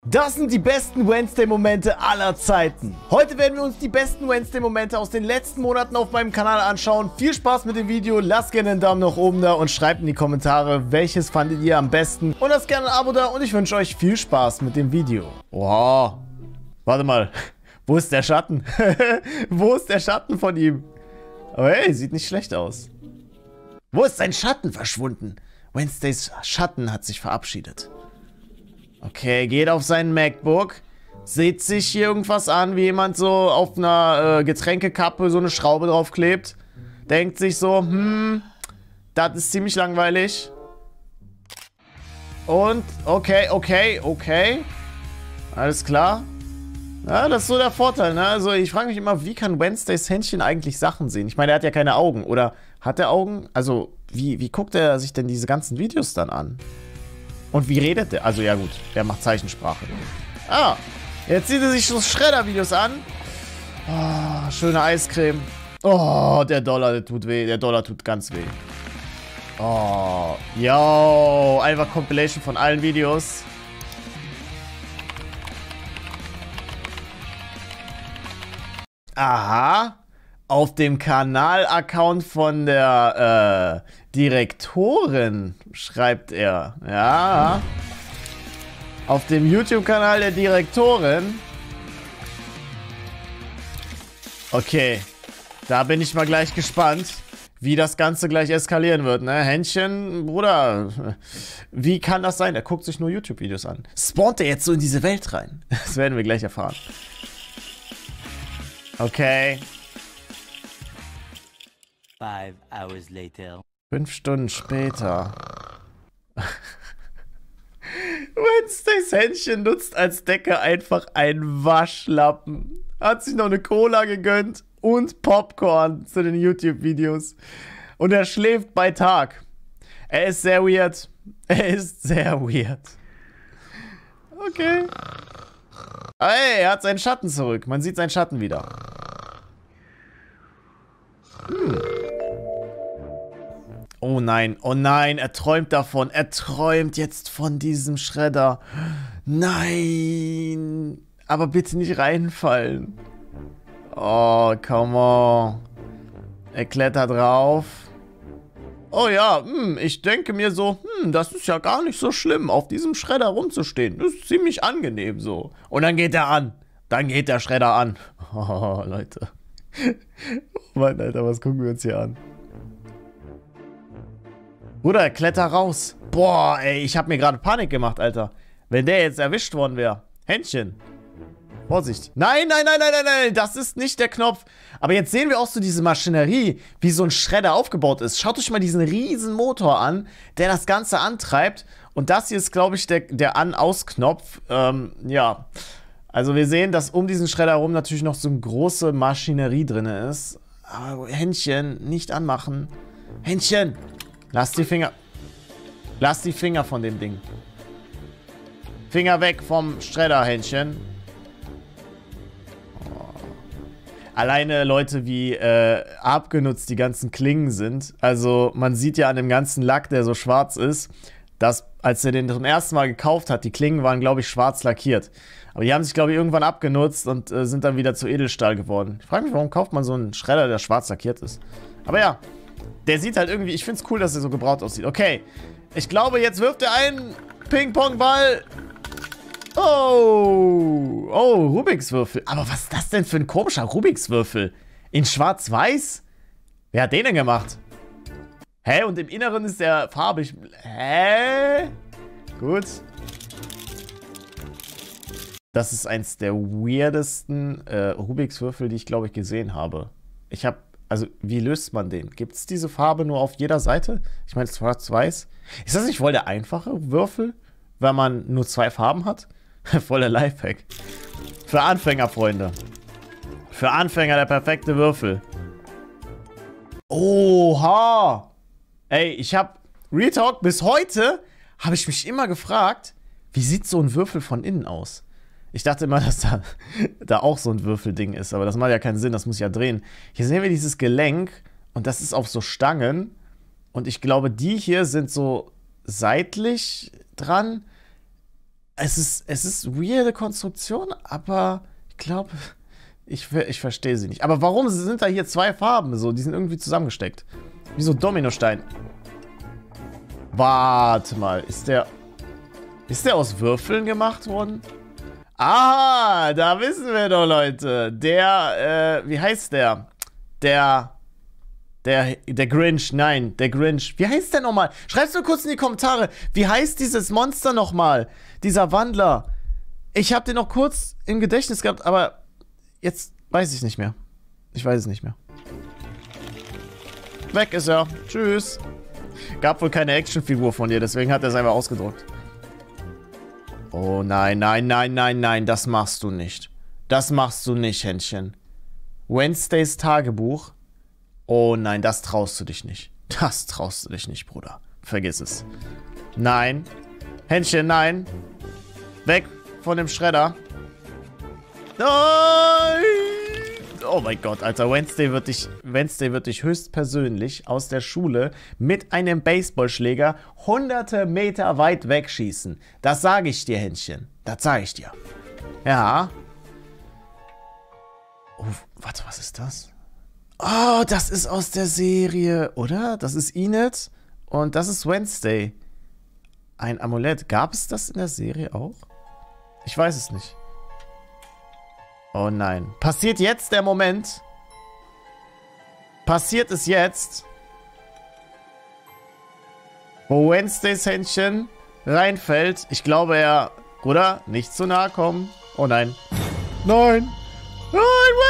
Das sind die besten Wednesday-Momente aller Zeiten. Heute werden wir uns die besten Wednesday-Momente aus den letzten Monaten auf meinem Kanal anschauen. Viel Spaß mit dem Video, lasst gerne einen Daumen nach oben da und schreibt in die Kommentare, welches fandet ihr am besten. Und lasst gerne ein Abo da und ich wünsche euch viel Spaß mit dem Video. Wow. Warte mal, wo ist der Schatten? Wo ist der Schatten von ihm? Oh hey, sieht nicht schlecht aus. Wo ist sein Schatten verschwunden? Wednesdays Schatten hat sich verabschiedet. Okay, geht auf sein MacBook, sieht sich hier irgendwas an, wie jemand so auf einer Getränkekappe so eine Schraube draufklebt. Denkt sich so, das ist ziemlich langweilig. Und, okay. Alles klar. Ja, das ist so der Vorteil, ne? Also ich frage mich immer, wie kann Wednesdays Händchen eigentlich Sachen sehen? Ich meine, er hat ja keine Augen. Oder hat er Augen? Also, wie guckt er sich denn diese ganzen Videos dann an? Und wie redet der? Also ja gut, der macht Zeichensprache. Ah, jetzt sieht er sich so Schredder-Videos an. Oh, schöne Eiscreme. Oh, der Dollar, der tut weh. Der Dollar tut ganz weh. Oh, yo, einfach Compilation von allen Videos. Aha. Auf dem Kanal-Account von der Direktorin, schreibt er. Ja. Auf dem YouTube-Kanal der Direktorin. Okay. Da bin ich mal gleich gespannt, wie das Ganze gleich eskalieren wird, ne? Händchen, Bruder. Wie kann das sein? Er guckt sich nur YouTube-Videos an. Spawnt er jetzt so in diese Welt rein? Das werden wir gleich erfahren. Okay. 5 hours later. 5 Stunden später. Wednesdays Händchen nutzt als Decke einfach einen Waschlappen. Hat sich noch eine Cola gegönnt und Popcorn zu den YouTube-Videos. Und er schläft bei Tag. Er ist sehr weird. Okay. Hey, er hat seinen Schatten zurück. Man sieht seinen Schatten wieder. Oh nein, er träumt davon. Er träumt jetzt von diesem Schredder. Nein. Aber bitte nicht reinfallen. Oh, come on. Er klettert drauf. Oh ja, ich denke mir so, das ist ja gar nicht so schlimm, auf diesem Schredder rumzustehen. Das ist ziemlich angenehm so. Und dann geht er an. Dann geht der Schredder an. Oh, Leute. Oh Mann, Alter, was gucken wir uns hier an? Bruder, kletter raus. Boah, ey, ich hab mir gerade Panik gemacht, Alter. Wenn der jetzt erwischt worden wäre. Händchen. Vorsicht. Nein, das ist nicht der Knopf. Aber jetzt sehen wir auch so diese Maschinerie, wie so ein Schredder aufgebaut ist. Schaut euch mal diesen riesen Motor an, der das Ganze antreibt. Und das hier ist, glaube ich, der An-Aus-Knopf. Ja. Also wir sehen, dass um diesen Schredder herum natürlich noch so eine große Maschinerie drin ist. Aber Händchen, nicht anmachen. Händchen, lass die Finger von dem Ding. Finger weg vom Schredder, Händchen. Alleine Leute, wie abgenutzt die ganzen Klingen sind. Also man sieht ja an dem ganzen Lack, der so schwarz ist, dass als er den zum ersten Mal gekauft hat, die Klingen waren, glaube ich, schwarz lackiert. Aber die haben sich, glaube ich, irgendwann abgenutzt und sind dann wieder zu Edelstahl geworden. Ich frage mich, warum kauft man so einen Schredder, der schwarz lackiert ist. Aber ja, der sieht halt irgendwie, ich finde es cool, dass er so gebraucht aussieht. Okay, ich glaube, jetzt wirft er einen Ping-Pong-Ball. Oh, Rubiks Würfel. Aber was ist das denn für ein komischer Rubiks Würfel? In schwarz-weiß? Wer hat den denn gemacht? Hä? Und im Inneren ist der farbig. Hä? Gut. Das ist eins der weirdesten Rubiks Würfel, die ich, glaube ich, gesehen habe. Also, wie löst man den? Gibt es diese Farbe nur auf jeder Seite? Ich meine, schwarz-weiß. Ist das nicht voll der einfache Würfel, wenn man nur 2 Farben hat? Voller Lifehack. Für Anfänger, Freunde. Für Anfänger der perfekte Würfel. Oha! Ey, ich hab Real Talk, bis heute habe ich mich immer gefragt, wie sieht so ein Würfel von innen aus? Ich dachte immer, dass da auch so ein Würfelding ist, aber das macht ja keinen Sinn, das muss ich ja drehen. Hier sehen wir dieses Gelenk und das ist auf so Stangen und ich glaube, die hier sind so seitlich dran. Es ist weirde Konstruktion, aber ich glaube, ich verstehe sie nicht. Aber warum sind da hier zwei Farben so? Die sind irgendwie zusammengesteckt. Wie so Dominostein. Warte mal, ist der aus Würfeln gemacht worden? Ah, da wissen wir doch, Leute. Der, wie heißt der? Der Grinch, nein, der Grinch. Wie heißt der nochmal? Schreib's mir kurz in die Kommentare. Wie heißt dieses Monster nochmal? Dieser Wandler. Ich habe den noch kurz im Gedächtnis gehabt, aber jetzt weiß ich nicht mehr. Ich weiß es nicht mehr. Weg ist er. Tschüss. Gab wohl keine Actionfigur von dir, deswegen hat er es einfach ausgedruckt. Oh nein, nein, nein, nein, nein, das machst du nicht. Das machst du nicht, Händchen. Wednesdays Tagebuch. Oh nein, das traust du dich nicht. Das traust du dich nicht, Bruder. Vergiss es. Nein. Händchen, nein. Weg von dem Schredder. Nein! Oh mein Gott, Alter. Wednesday wird dich höchstpersönlich aus der Schule mit einem Baseballschläger hunderte Meter weit wegschießen. Das sage ich dir, Händchen. Das sage ich dir. Ja. Oh, warte, was ist das? Oh, das ist aus der Serie, oder? Das ist Enid und das ist Wednesday. Ein Amulett. Gab es das in der Serie auch? Ich weiß es nicht. Oh nein. Passiert jetzt der Moment? Passiert es jetzt? Wo Wednesdays Händchen reinfällt. Ich glaube, er... Bruder, nicht zu nahe kommen. Oh nein. Nein. Nein,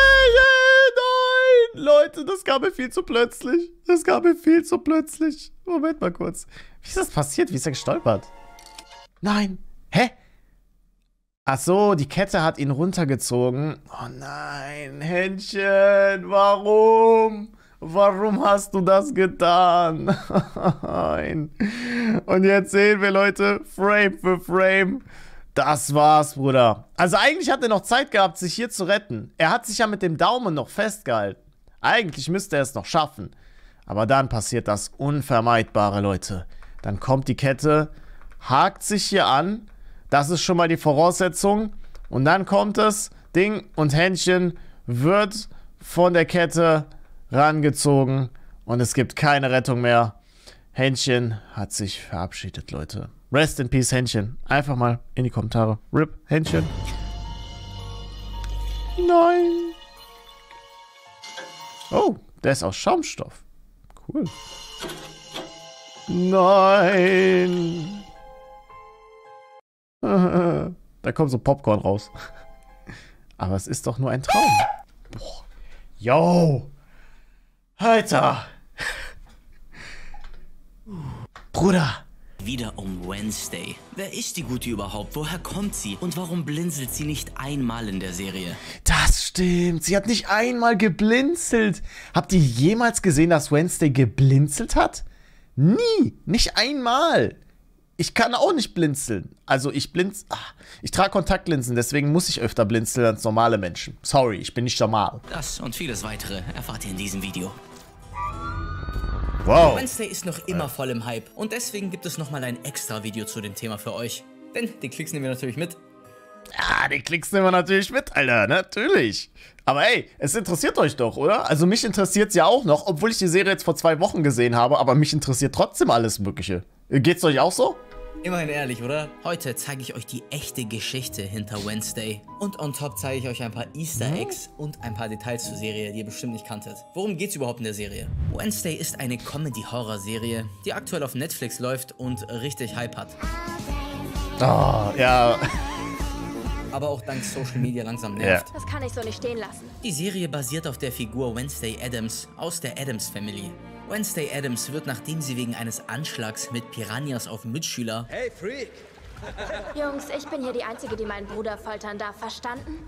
Leute, das kam mir viel zu plötzlich. Das kam mir viel zu plötzlich. Moment mal kurz. Wie ist das passiert? Wie ist er gestolpert? Nein. Hä? Ach so, die Kette hat ihn runtergezogen. Oh nein, Händchen, warum? Warum hast du das getan? Nein. Und jetzt sehen wir, Leute, Frame für Frame. Das war's, Bruder. Also eigentlich hat er noch Zeit gehabt, sich hier zu retten. Er hat sich ja mit dem Daumen noch festgehalten. Eigentlich müsste er es noch schaffen. Aber dann passiert das Unvermeidbare, Leute. Dann kommt die Kette, hakt sich hier an. Das ist schon mal die Voraussetzung. Und dann kommt das Ding und Händchen wird von der Kette rangezogen. Und es gibt keine Rettung mehr. Händchen hat sich verabschiedet, Leute. Rest in Peace, Händchen. Einfach mal in die Kommentare. RIP, Händchen. Nein. Oh, der ist aus Schaumstoff. Cool. Nein. Da kommt so Popcorn raus. Aber es ist doch nur ein Traum. Boah. Yo. Alter. Bruder. Wieder um Wednesday. Wer ist die Gute überhaupt? Woher kommt sie? Und warum blinzelt sie nicht einmal in der Serie? Das stimmt. Sie hat nicht einmal geblinzelt. Habt ihr jemals gesehen, dass Wednesday geblinzelt hat? Nie. Nicht einmal. Ich kann auch nicht blinzeln. Also ich trage Kontaktlinsen, deswegen muss ich öfter blinzeln als normale Menschen. Sorry, ich bin nicht normal. Das und vieles weitere erfahrt ihr in diesem Video. Wow. Wednesday ist noch immer voll im Hype und deswegen gibt es nochmal ein extra Video zu dem Thema für euch. Denn die Klicks nehmen wir natürlich mit. Ja, die Klicks nehmen wir natürlich mit, Alter, natürlich. Aber ey, es interessiert euch doch, oder? Also mich interessiert es ja auch noch, obwohl ich die Serie jetzt vor 2 Wochen gesehen habe, aber mich interessiert trotzdem alles Mögliche. Geht's euch auch so? Immerhin ehrlich, oder? Heute zeige ich euch die echte Geschichte hinter Wednesday. Und on top zeige ich euch ein paar Easter Eggs und ein paar Details zur Serie, die ihr bestimmt nicht kanntet. Worum geht's überhaupt in der Serie? Wednesday ist eine Comedy-Horror-Serie, die aktuell auf Netflix läuft und richtig Hype hat. Oh, ja. Aber auch dank Social Media langsam nervt. Das kann ich so nicht stehen lassen. Die Serie basiert auf der Figur Wednesday Addams aus der Addams Family. Wednesday Addams wird, nachdem sie wegen eines Anschlags mit Piranhas auf Mitschüler... Hey, Freak! Jungs, ich bin hier die Einzige, die meinen Bruder foltern darf. Verstanden?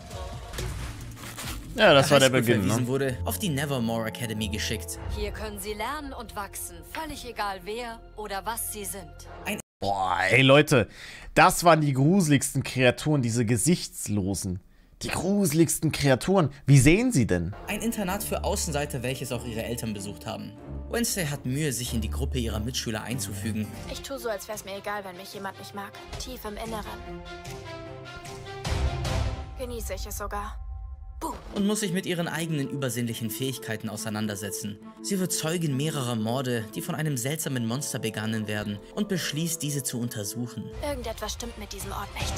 Ja, das war der Beginn, ne? wurde, auf die Nevermore Academy geschickt. Hier können sie lernen und wachsen, völlig egal wer oder was sie sind. Boah, ey Leute, das waren die gruseligsten Kreaturen, diese Gesichtslosen. Die gruseligsten Kreaturen. Wie sehen sie denn? Ein Internat für Außenseiter, welches auch ihre Eltern besucht haben. Wednesday hat Mühe, sich in die Gruppe ihrer Mitschüler einzufügen. Ich tue so, als wäre es mir egal, wenn mich jemand nicht mag. Tief im Inneren. Genieße ich es sogar. Und muss sich mit ihren eigenen übersinnlichen Fähigkeiten auseinandersetzen. Sie wird Zeugin mehrerer Morde, die von einem seltsamen Monster begangen werden, und beschließt, diese zu untersuchen. Irgendetwas stimmt mit diesem Ort nicht.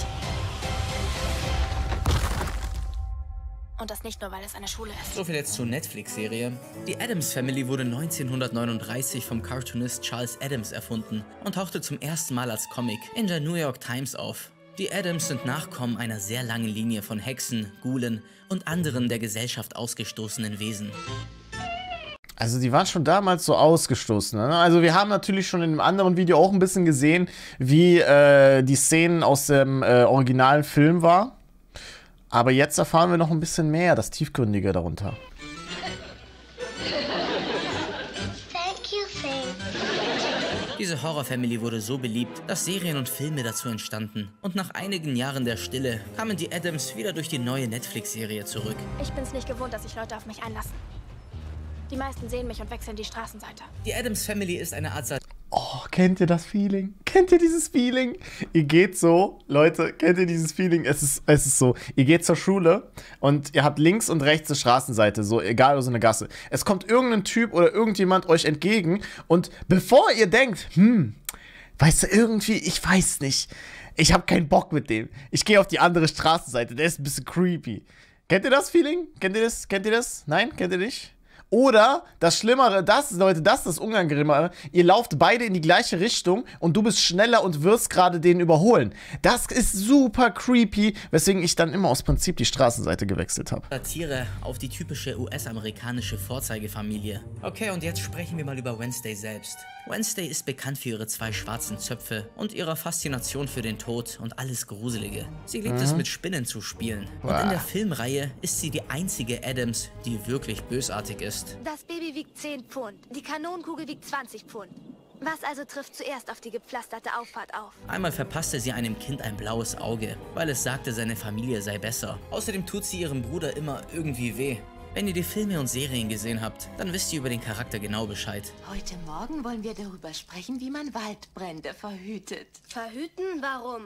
Und das nicht nur, weil es eine Schule ist. So viel jetzt zur Netflix-Serie. Die Addams Family wurde 1939 vom Cartoonist Charles Addams erfunden und tauchte zum ersten Mal als Comic in der New York Times auf. Die Addams sind Nachkommen einer sehr langen Linie von Hexen, Ghoulen und anderen der Gesellschaft ausgestoßenen Wesen. Also die waren schon damals so ausgestoßen. Ne? Also wir haben natürlich schon in einem anderen Video auch ein bisschen gesehen, wie die Szenen aus dem originalen Film war. Aber jetzt erfahren wir noch ein bisschen mehr, das Tiefgründige darunter. Diese Horror-Family wurde so beliebt, dass Serien und Filme dazu entstanden. Und nach einigen Jahren der Stille kamen die Addams wieder durch die neue Netflix-Serie zurück. Ich bin's nicht gewohnt, dass sich Leute auf mich einlassen. Die meisten sehen mich und wechseln die Straßenseite. Die Addams Family ist eine Art Oh, kennt ihr das Feeling? Kennt ihr dieses Feeling? Ihr geht so, Leute, kennt ihr dieses Feeling? Es ist so, ihr geht zur Schule und ihr habt links und rechts eine Straßenseite, so egal, so eine Gasse. Es kommt irgendein Typ oder irgendjemand euch entgegen und bevor ihr denkt, weißt du, irgendwie, ich weiß nicht, ich habe keinen Bock mit dem. Ich gehe auf die andere Straßenseite, der ist ein bisschen creepy. Kennt ihr das Feeling? Kennt ihr das? Kennt ihr das? Nein? Kennt ihr nicht? Oder das Schlimmere, Leute, das ist das Unangenehmere, ihr lauft beide in die gleiche Richtung und du bist schneller und wirst gerade den überholen. Das ist super creepy, weswegen ich dann immer aus Prinzip die Straßenseite gewechselt habe. Satire auf die typische US-amerikanische Vorzeigefamilie. Okay, und jetzt sprechen wir mal über Wednesday selbst. Wednesday ist bekannt für ihre 2 schwarzen Zöpfe und ihrer Faszination für den Tod und alles Gruselige. Sie liebt es, mit Spinnen zu spielen. Und in der Filmreihe ist sie die einzige Addams, die wirklich bösartig ist. Das Baby wiegt 10 Pfund. Die Kanonenkugel wiegt 20 Pfund. Was also trifft zuerst auf die gepflasterte Auffahrt auf? Einmal verpasste sie einem Kind ein blaues Auge, weil es sagte, seine Familie sei besser. Außerdem tut sie ihrem Bruder immer irgendwie weh. Wenn ihr die Filme und Serien gesehen habt, dann wisst ihr über den Charakter genau Bescheid. Heute Morgen wollen wir darüber sprechen, wie man Waldbrände verhütet. Verhüten? Warum?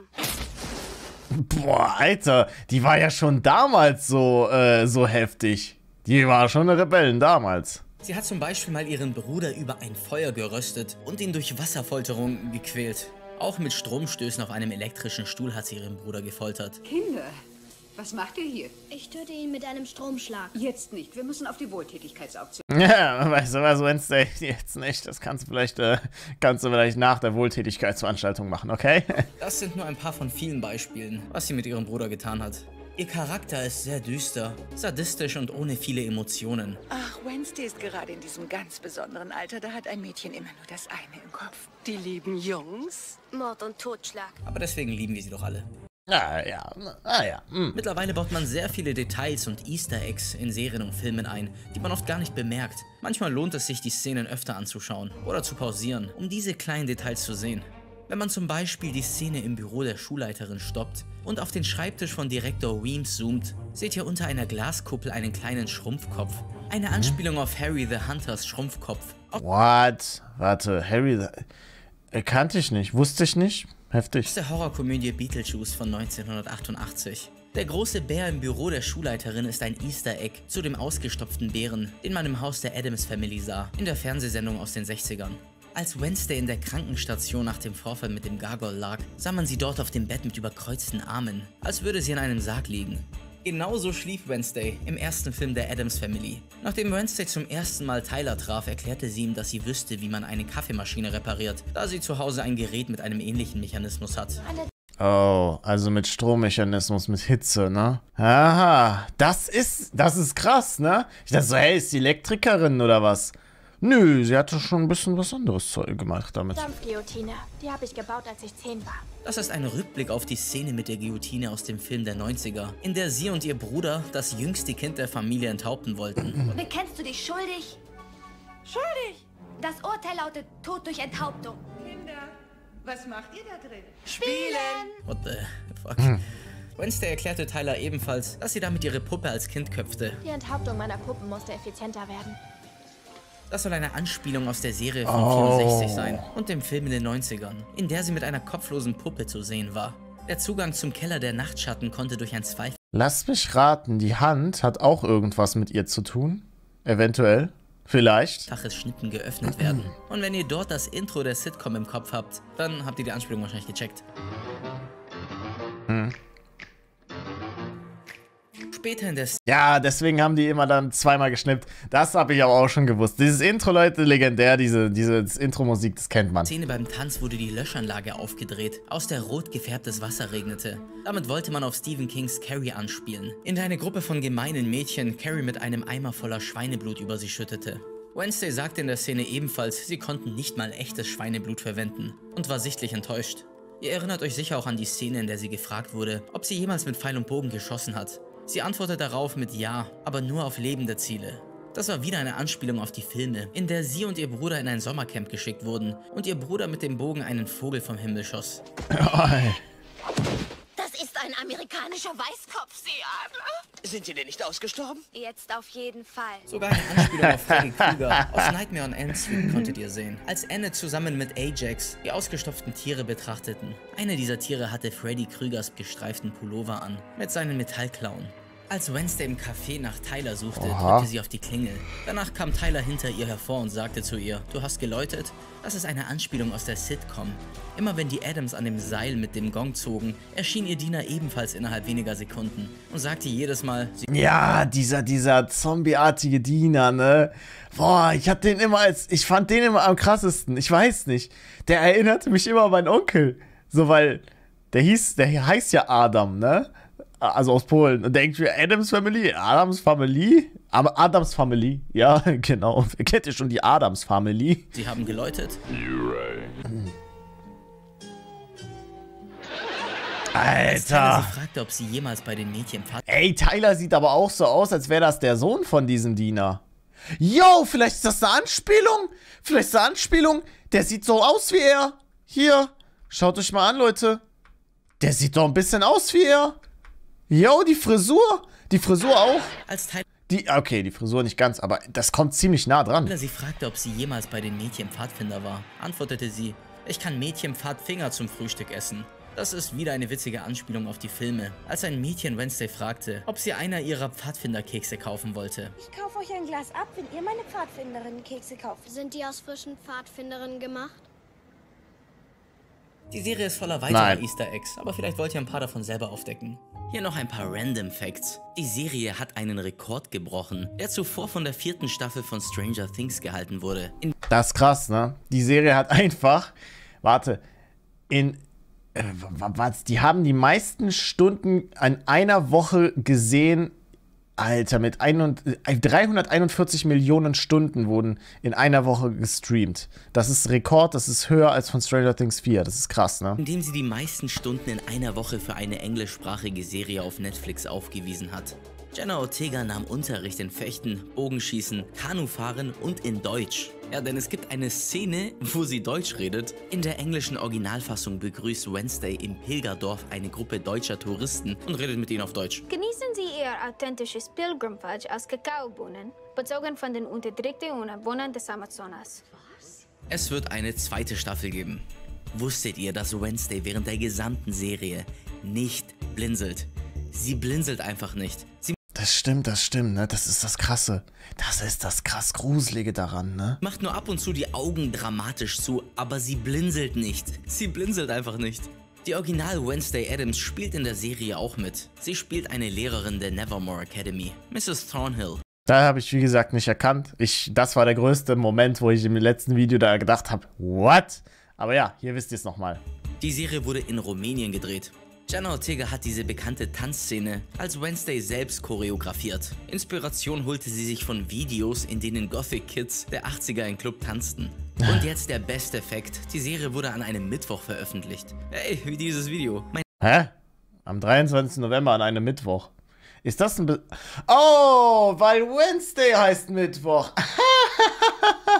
Boah, Alter, die war ja schon damals so heftig. Die war schon eine Rebellin damals. Sie hat zum Beispiel mal ihren Bruder über ein Feuer geröstet und ihn durch Wasserfolterung gequält. Auch mit Stromstößen auf einem elektrischen Stuhl hat sie ihren Bruder gefoltert. Kinder, was macht ihr hier? Ich töte ihn mit einem Stromschlag. Jetzt nicht. Wir müssen auf die Wohltätigkeitsauktion. Ja, weißt du was, Wednesday, jetzt nicht. Das kannst du vielleicht nach der Wohltätigkeitsveranstaltung machen, okay? Das sind nur ein paar von vielen Beispielen, was sie mit ihrem Bruder getan hat. Ihr Charakter ist sehr düster, sadistisch und ohne viele Emotionen. Ach, Wednesday ist gerade in diesem ganz besonderen Alter. Da hat ein Mädchen immer nur das eine im Kopf. Die lieben Jungs? Mord und Totschlag. Aber deswegen lieben wir sie doch alle. Ja. Mittlerweile baut man sehr viele Details und Easter Eggs in Serien und Filmen ein, die man oft gar nicht bemerkt. Manchmal lohnt es sich, die Szenen öfter anzuschauen oder zu pausieren, um diese kleinen Details zu sehen. Wenn man zum Beispiel die Szene im Büro der Schulleiterin stoppt und auf den Schreibtisch von Direktor Weems zoomt, seht ihr unter einer Glaskuppel einen kleinen Schrumpfkopf. Eine Anspielung auf Harry the Hunters Schrumpfkopf. What? Warte, Harry kannte ich nicht, wusste ich nicht. Heftig. Aus der Horrorkomödie Beetlejuice von 1988. Der große Bär im Büro der Schulleiterin ist ein Easter Egg zu dem ausgestopften Bären, den man im Haus der Addams Family sah, in der Fernsehsendung aus den 60ern. Als Wednesday in der Krankenstation nach dem Vorfall mit dem Gargoyle lag, sah man sie dort auf dem Bett mit überkreuzten Armen, als würde sie in einem Sarg liegen. Genauso schlief Wednesday im ersten Film der Addams Family. Nachdem Wednesday zum ersten Mal Tyler traf, erklärte sie ihm, dass sie wüsste, wie man eine Kaffeemaschine repariert, da sie zu Hause ein Gerät mit einem ähnlichen Mechanismus hat. Oh, also mit Strommechanismus, mit Hitze, ne? Aha, das ist krass, ne? Ich dachte so, hey, ist die Elektrikerin oder was? Nö, sie hatte schon ein bisschen was anderes Zeug gemacht damit. Dampfguillotine. Die habe ich gebaut, als ich 10 war. Das ist ein Rückblick auf die Szene mit der Guillotine aus dem Film der 90er, in der sie und ihr Bruder das jüngste Kind der Familie enthaupten wollten. Bekennst du dich schuldig? Schuldig? Das Urteil lautet Tod durch Enthauptung. Kinder, was macht ihr da drin? Spielen! What the fuck? Wednesday erklärte Tyler ebenfalls, dass sie damit ihre Puppe als Kind köpfte. Die Enthauptung meiner Puppen musste effizienter werden. Das soll eine Anspielung aus der Serie von 64 sein und dem Film in den 90ern, in der sie mit einer kopflosen Puppe zu sehen war. Der Zugang zum Keller der Nachtschatten konnte durch ein Zweifel... Lass mich raten, die Hand hat auch irgendwas mit ihr zu tun? Eventuell? Vielleicht? ...faches Schnitten geöffnet werden. Und wenn ihr dort das Intro der Sitcom im Kopf habt, dann habt ihr die Anspielung wahrscheinlich gecheckt. Später in der Ja, deswegen haben die immer dann zweimal geschnippt. Das habe ich aber auch schon gewusst. Dieses Intro, Leute, legendär, diese Intro-Musik, das kennt man. Szene beim Tanz wurde die Löschanlage aufgedreht, aus der rot gefärbtes Wasser regnete. Damit wollte man auf Stephen Kings Carrie anspielen, in der eine Gruppe von gemeinen Mädchen Carrie mit einem Eimer voller Schweineblut über sie schüttete. Wednesday sagte in der Szene ebenfalls, sie konnten nicht mal echtes Schweineblut verwenden und war sichtlich enttäuscht. Ihr erinnert euch sicher auch an die Szene, in der sie gefragt wurde, ob sie jemals mit Pfeil und Bogen geschossen hat. Sie antwortete darauf mit Ja, aber nur auf lebende Ziele. Das war wieder eine Anspielung auf die Filme, in der sie und ihr Bruder in ein Sommercamp geschickt wurden und ihr Bruder mit dem Bogen einen Vogel vom Himmel schoss. Das ist ein amerikanischer Weißkopfseeadler. Sind die denn nicht ausgestorben? Jetzt auf jeden Fall. Sogar eine Anspielung auf Freddy Krueger aus Nightmare on Elm Street konntet ihr sehen, als Anne zusammen mit Ajax die ausgestopften Tiere betrachteten. Eine dieser Tiere hatte Freddy Krügers gestreiften Pullover an, mit seinen Metallklauen. Als Wednesday im Café nach Tyler suchte, drückte sie auf die Klingel. Danach kam Tyler hinter ihr hervor und sagte zu ihr, du hast geläutet? Das ist eine Anspielung aus der Sitcom. Immer wenn die Addams an dem Seil mit dem Gong zogen, erschien ihr Diener ebenfalls innerhalb weniger Sekunden und sagte jedes Mal, ja, dieser zombieartige Diener, ne? Boah, ich fand den immer am krassesten. Ich weiß nicht. Der erinnerte mich immer an meinen Onkel. So, weil der heißt ja Adam, ne? Also aus Polen. Und denkt mir, Adams Family? Aber Adams Family. Ja, genau. Wer kennt ihr schon die Adams Family? Sie haben geläutet. Alter. Sie fragte, ob sie jemals bei den Mädchen Ey, Tyler sieht aber auch so aus, als wäre das der Sohn von diesem Diener. Yo, vielleicht ist das eine Anspielung? Der sieht so aus wie er. Hier, schaut euch mal an, Leute. Der sieht doch ein bisschen aus wie er. Yo, die Frisur auch. Okay, die Frisur nicht ganz, aber das kommt ziemlich nah dran. Sie fragte, ob sie jemals bei den Mädchen Pfadfinder war. Antwortete sie, ich kann Mädchen Pfadfinger zum Frühstück essen. Das ist wieder eine witzige Anspielung auf die Filme. Als ein Mädchen Wednesday fragte, ob sie einer ihrer Pfadfinderkekse kaufen wollte. Ich kaufe euch ein Glas ab, wenn ihr meine Pfadfinderinnen-Kekse kauft. Sind die aus frischen Pfadfinderinnen gemacht? Die Serie ist voller weiterer Easter Eggs, aber vielleicht wollt ihr ein paar davon selber aufdecken. Hier noch ein paar Random Facts. Die Serie hat einen Rekord gebrochen, der zuvor von der 4. Staffel von Stranger Things gehalten wurde. Das ist krass, ne? Die Serie hat einfach, die haben die meisten Stunden an einer Woche gesehen. Alter, mit 341 Millionen Stunden wurden in einer Woche gestreamt. Das ist Rekord, das ist höher als von Stranger Things 4. Das ist krass, ne? Indem sie die meisten Stunden in einer Woche für eine englischsprachige Serie auf Netflix aufgewiesen hat. Jenna Ortega nahm Unterricht in Fechten, Bogenschießen, Kanufahren und in Deutsch. Ja, denn es gibt eine Szene, wo sie Deutsch redet. In der englischen Originalfassung begrüßt Wednesday im Pilgerdorf eine Gruppe deutscher Touristen und redet mit ihnen auf Deutsch. Genießen Sie Ihr authentisches Pilgrimfudge aus Kakaobohnen, bezogen von den unterdrückten Ureinwohnern des Amazonas. Es wird eine 2. Staffel geben. Wusstet ihr, dass Wednesday während der gesamten Serie nicht blinzelt? Sie blinzelt einfach nicht. Das stimmt, ne? Das ist das Krasse. Das ist das krass Gruselige daran, ne? Macht nur ab und zu die Augen dramatisch zu, aber sie blinzelt nicht. Sie blinzelt einfach nicht. Die Original Wednesday Addams spielt in der Serie auch mit. Sie spielt eine Lehrerin der Nevermore Academy, Mrs. Thornhill. Da habe ich, wie gesagt, nicht erkannt. Das war der größte Moment, wo ich im letzten Video da gedacht habe, what? Aber ja, hier wisst ihr es nochmal. Die Serie wurde in Rumänien gedreht. Jenna Ortega hat diese bekannte Tanzszene als Wednesday selbst choreografiert. Inspiration holte sie sich von Videos, in denen Gothic Kids der 80er im Club tanzten. Und jetzt der beste Fakt, die Serie wurde an einem Mittwoch veröffentlicht. Hey, wie dieses Video. Hä? Am 23. November an einem Mittwoch. Ist das ein Oh, weil Wednesday heißt Mittwoch.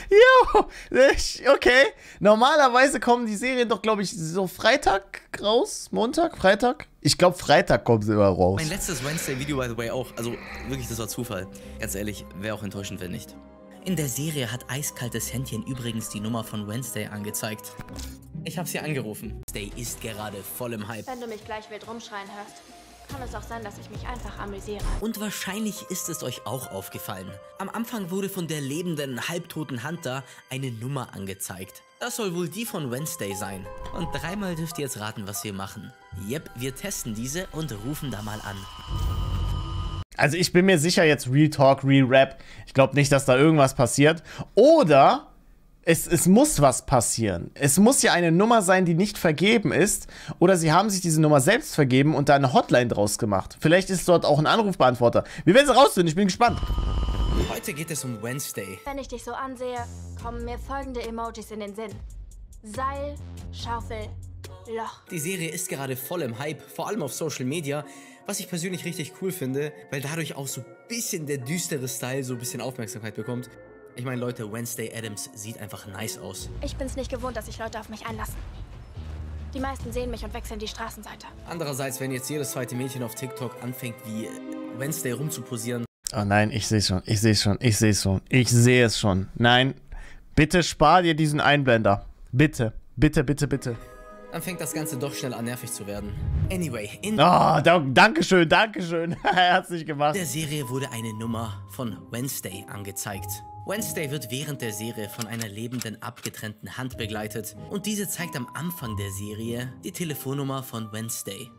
Jo, okay. Normalerweise kommen die Serien doch, glaube ich, so Freitag raus. Montag, Freitag? Ich glaube, Freitag kommen sie immer raus. Mein letztes Wednesday-Video, by the way, auch. Also wirklich, das war Zufall. Ganz ehrlich, wäre auch enttäuschend, wenn nicht. In der Serie hat eiskaltes Händchen übrigens die Nummer von Wednesday angezeigt. Ich habe sie angerufen. Wednesday ist gerade voll im Hype. Wenn du mich gleich wild rumschreien hörst, kann es auch sein, dass ich mich einfach amüsiere. Und wahrscheinlich ist es euch auch aufgefallen. Am Anfang wurde von der lebenden, halbtoten Hunter eine Nummer angezeigt. Das soll wohl die von Wednesday sein. Und dreimal dürft ihr jetzt raten, was wir machen. Yep, wir testen diese und rufen da mal an. Also ich bin mir sicher jetzt Real Talk, Real Rap. Ich glaube nicht, dass da irgendwas passiert. Oder es muss was passieren. Es muss ja eine Nummer sein, die nicht vergeben ist. Oder sie haben sich diese Nummer selbst vergeben und da eine Hotline draus gemacht. Vielleicht ist dort auch ein Anrufbeantworter. Wir werden es rausfinden, ich bin gespannt. Heute geht es um Wednesday. Wenn ich dich so ansehe, kommen mir folgende Emojis in den Sinn. Seil, Schaufel, Loch. Die Serie ist gerade voll im Hype, vor allem auf Social Media, was ich persönlich richtig cool finde, weil dadurch auch so ein bisschen der düstere Style so ein bisschen Aufmerksamkeit bekommt. Ich meine, Leute, Wednesday Addams sieht einfach nice aus. Ich bin's nicht gewohnt, dass sich Leute auf mich einlassen. Die meisten sehen mich und wechseln die Straßenseite. Andererseits, wenn jetzt jedes zweite Mädchen auf TikTok anfängt, wie Wednesday rumzuposieren. Oh nein, ich sehe es schon, ich sehe es schon, ich sehe es schon, ich sehe es schon. Nein, bitte spar dir diesen Einblender. Bitte, bitte, bitte, bitte. Dann fängt das Ganze doch schnell an nervig zu werden. Anyway, in Dankeschön, Dankeschön. Herzlich gemacht. der Serie wurde eine Nummer von Wednesday angezeigt. Wednesday wird während der Serie von einer lebenden, abgetrennten Hand begleitet und diese zeigt am Anfang der Serie die Telefonnummer von Wednesday.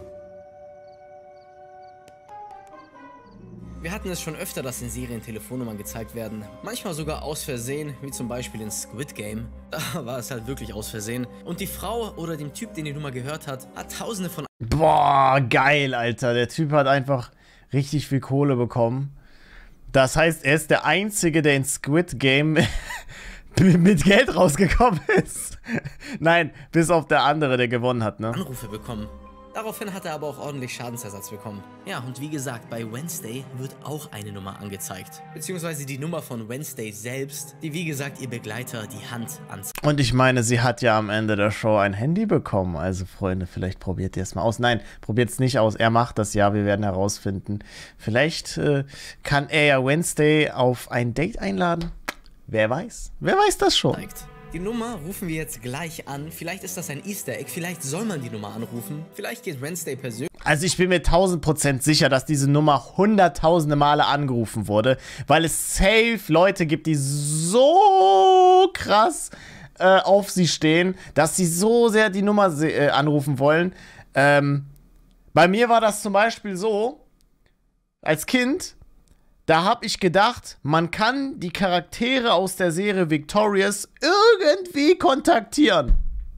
Wir hatten es schon öfter, dass in Serien Telefonnummern gezeigt werden. Manchmal sogar aus Versehen, wie zum Beispiel in Squid Game. Da war es halt wirklich aus Versehen. Und die Frau oder dem Typ, den die Nummer gehört hat, hat tausende von... Boah, geil, Alter. Der Typ hat einfach richtig viel Kohle bekommen. Das heißt, er ist der Einzige, der in Squid Game mit Geld rausgekommen ist. Nein, bis auf der andere, der gewonnen hat, ne? Anrufe bekommen. Daraufhin hat er aber auch ordentlich Schadensersatz bekommen. Ja, und wie gesagt, bei Wednesday wird auch eine Nummer angezeigt. Beziehungsweise die Nummer von Wednesday selbst, die wie gesagt ihr Begleiter die Hand anzeigt. Und ich meine, sie hat ja am Ende der Show ein Handy bekommen. Also Freunde, vielleicht probiert ihr es mal aus. Nein, probiert es nicht aus. Er macht das ja, wir werden herausfinden. Vielleicht kann er ja Wednesday auf ein Date einladen. Wer weiß? Wer weiß das schon? Die Nummer rufen wir jetzt gleich an. Vielleicht ist das ein Easter Egg. Vielleicht soll man die Nummer anrufen. Vielleicht geht Wednesday persönlich. Also ich bin mir 1000% sicher, dass diese Nummer hunderttausende Male angerufen wurde. Weil es safe Leute gibt, die so krass auf sie stehen, dass sie so sehr die Nummer anrufen wollen. Bei mir war das zum Beispiel so, als Kind... Da habe ich gedacht, man kann die Charaktere aus der Serie Victorious irgendwie kontaktieren.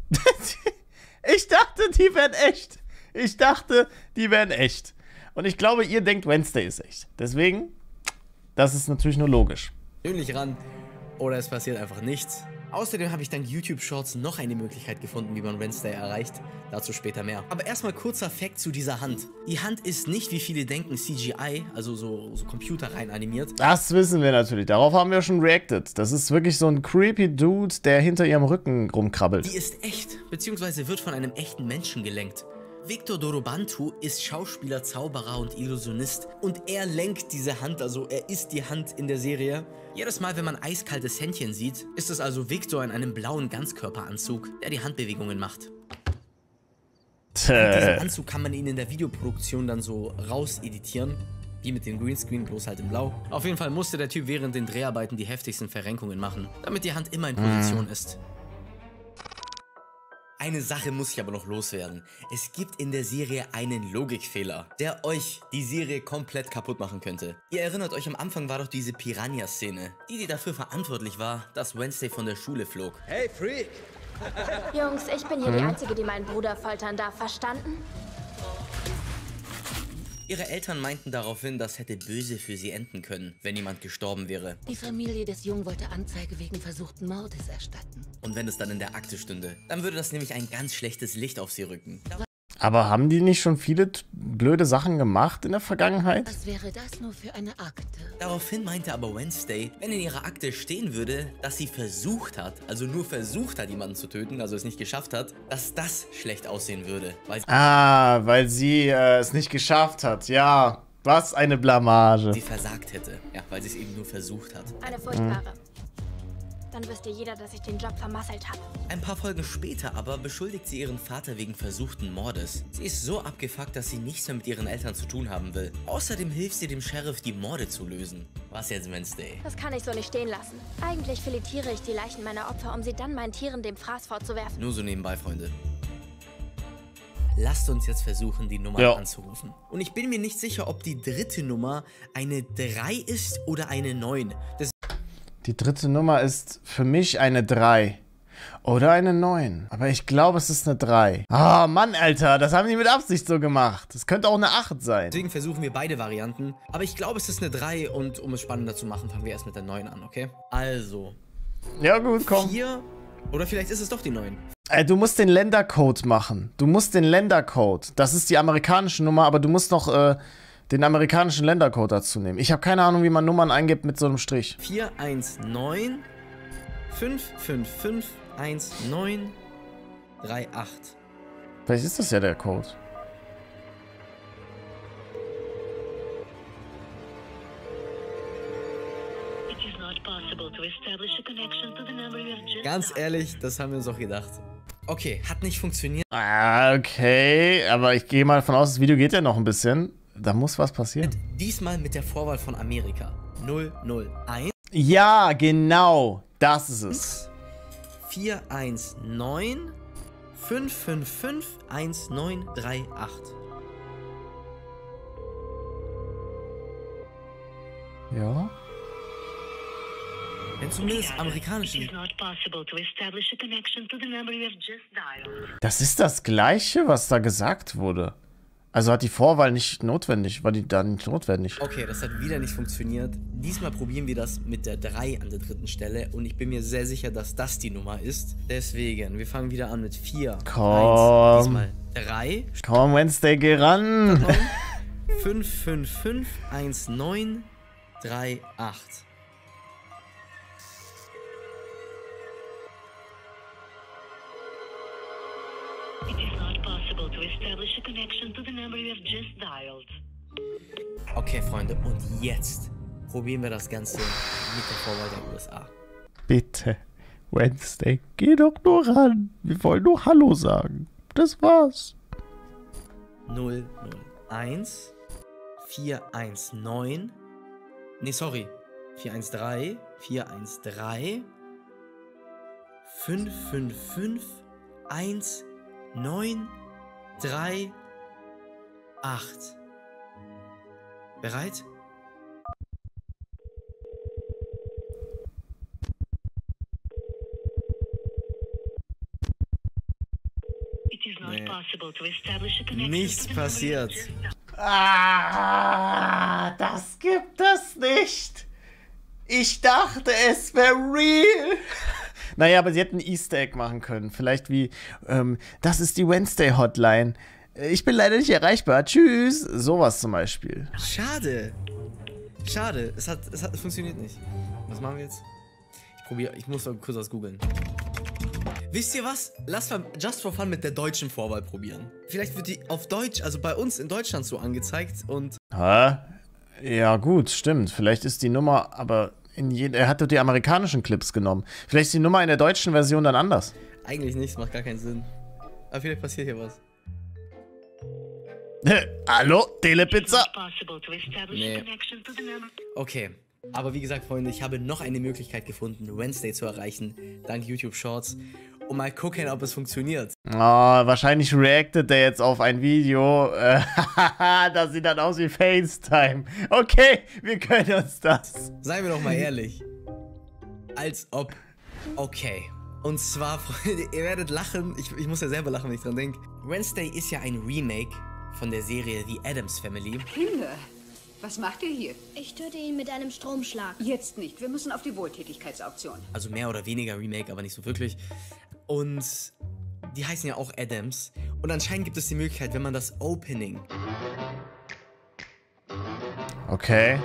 Ich dachte, die wären echt. Ich dachte, die wären echt. Und ich glaube, ihr denkt, Wednesday ist echt. Deswegen, das ist natürlich nur logisch. Persönlich ran oder es passiert einfach nichts. Außerdem habe ich dank YouTube Shorts noch eine Möglichkeit gefunden, wie man Wednesday erreicht. Dazu später mehr. Aber erstmal kurzer Fact zu dieser Hand. Die Hand ist nicht, wie viele denken, CGI, also so Computer rein animiert. Das wissen wir natürlich. Darauf haben wir schon reacted. Das ist wirklich so ein creepy Dude, der hinter ihrem Rücken rumkrabbelt. Die ist echt, beziehungsweise wird von einem echten Menschen gelenkt. Victor Dorobantu ist Schauspieler, Zauberer und Illusionist und er lenkt diese Hand, also er ist die Hand in der Serie. Jedes Mal, wenn man eiskaltes Händchen sieht, ist es also Victor in einem blauen Ganzkörperanzug, der die Handbewegungen macht. Mit diesem Anzug kann man ihn in der Videoproduktion dann so rauseditieren, wie mit dem Greenscreen, bloß halt in blau. Auf jeden Fall musste der Typ während den Dreharbeiten die heftigsten Verrenkungen machen, damit die Hand immer in Position ist. Eine Sache muss ich aber noch loswerden. Es gibt in der Serie einen Logikfehler, der euch die Serie komplett kaputt machen könnte. Ihr erinnert euch, am Anfang war doch diese Piranha-Szene, die dafür verantwortlich war, dass Wednesday von der Schule flog. Hey, Freak! Jungs, ich bin hier die Einzige, die meinen Bruder foltern darf. Verstanden? Ihre Eltern meinten daraufhin, das hätte böse für sie enden können, wenn jemand gestorben wäre. Die Familie des Jungen wollte Anzeige wegen versuchten Mordes erstatten. Und wenn es dann in der Akte stünde, dann würde das nämlich ein ganz schlechtes Licht auf sie rücken. Aber haben die nicht schon viele blöde Sachen gemacht in der Vergangenheit? Was wäre das nur für eine Akte? Daraufhin meinte aber Wednesday, wenn in ihrer Akte stehen würde, dass sie versucht hat, also nur versucht hat, jemanden zu töten, also es nicht geschafft hat, dass das schlecht aussehen würde. Weil sie es nicht geschafft hat. Ja, was eine Blamage. Sie versagt hätte. Ja, weil sie es eben nur versucht hat. Eine furchtbare. Dann wüsste jeder, dass ich den Job vermasselt habe. Ein paar Folgen später aber beschuldigt sie ihren Vater wegen versuchten Mordes. Sie ist so abgefuckt, dass sie nichts mehr mit ihren Eltern zu tun haben will. Außerdem hilft sie dem Sheriff, die Morde zu lösen. Was jetzt, Wednesday? Das kann ich so nicht stehen lassen. Eigentlich filetiere ich die Leichen meiner Opfer, um sie dann meinen Tieren dem Fraß vorzuwerfen. Nur so nebenbei, Freunde. Lasst uns jetzt versuchen, die Nummer anzurufen. Und ich bin mir nicht sicher, ob die dritte Nummer eine 3 ist oder eine 9. Die dritte Nummer ist für mich eine 3. Oder eine 9. Aber ich glaube, es ist eine 3. Ah, Mann, Alter, das haben die mit Absicht so gemacht. Das könnte auch eine 8 sein. Deswegen versuchen wir beide Varianten. Aber ich glaube, es ist eine 3 und um es spannender zu machen, fangen wir erst mit der 9 an, okay? Also. Ja gut, komm. 4 oder vielleicht ist es doch die 9. Du musst den Ländercode machen. Du musst den Ländercode. Das ist die amerikanische Nummer, aber du musst noch den amerikanischen Ländercode dazu nehmen. Ich habe keine Ahnung, wie man Nummern eingibt mit so einem Strich. 419 555 19 38. Vielleicht ist das ja der Code. Ganz ehrlich, das haben wir uns auch gedacht. Okay, hat nicht funktioniert. Ah, okay. Aber ich gehe mal davon aus, das Video geht ja noch ein bisschen. Da muss was passieren. Diesmal mit der Vorwahl von Amerika. 001. Ja, genau. Das ist es. 419 555 1938. Ja. Wenn zumindest amerikanischen. Das ist das Gleiche, was da gesagt wurde. Also hat die Vorwahl nicht notwendig, war die da nicht notwendig. Okay, das hat wieder nicht funktioniert. Diesmal probieren wir das mit der 3 an der dritten Stelle und ich bin mir sehr sicher, dass das die Nummer ist. Deswegen, wir fangen wieder an mit 4. Komm. 1, diesmal 3. Komm, Wednesday, geh ran. 555 19 38. Okay, Freunde, und jetzt probieren wir das Ganze mit der Vorwahl der USA. Bitte, Wednesday, geh doch nur ran. Wir wollen nur Hallo sagen. Das war's. 001 419. Nee, sorry. 413 413 555 19 3 8. Bereit? Nee. Nichts passiert. Ah, das gibt es nicht. Ich dachte, es wäre real. Naja, aber sie hätten ein Easter Egg machen können. Vielleicht wie, das ist die Wednesday-Hotline. Ich bin leider nicht erreichbar. Tschüss. Sowas zum Beispiel. Schade. Schade. Es funktioniert nicht. Was machen wir jetzt? Ich muss mal kurz was googeln. Wisst ihr was? Lasst mal just for fun mit der deutschen Vorwahl probieren. Vielleicht wird die auf Deutsch, also bei uns in Deutschland so angezeigt und... Hä? Ja gut, stimmt. Vielleicht ist die Nummer, aber er hat doch die amerikanischen Clips genommen. Vielleicht ist die Nummer in der deutschen Version dann anders. Eigentlich nicht, macht gar keinen Sinn. Aber vielleicht passiert hier was. Hallo, Telepizza? Nee. Okay. Aber wie gesagt, Freunde, ich habe noch eine Möglichkeit gefunden, Wednesday zu erreichen, dank YouTube Shorts. Und mal gucken, ob es funktioniert. Oh, wahrscheinlich reactet der jetzt auf ein Video. Das sieht dann aus wie FaceTime. Okay, wir können uns das. Seien wir doch mal ehrlich. Als ob. Okay. Und zwar, Freunde, ihr werdet lachen. Ich muss ja selber lachen, wenn ich dran denke. Wednesday ist ja ein Remake von der Serie The Addams Family. Kinder, was macht ihr hier? Ich töte ihn mit einem Stromschlag. Jetzt nicht. Wir müssen auf die Wohltätigkeitsauktion. Also mehr oder weniger Remake, aber nicht so wirklich. Und die heißen ja auch Addams. Und anscheinend gibt es die Möglichkeit, wenn man das Opening Okay.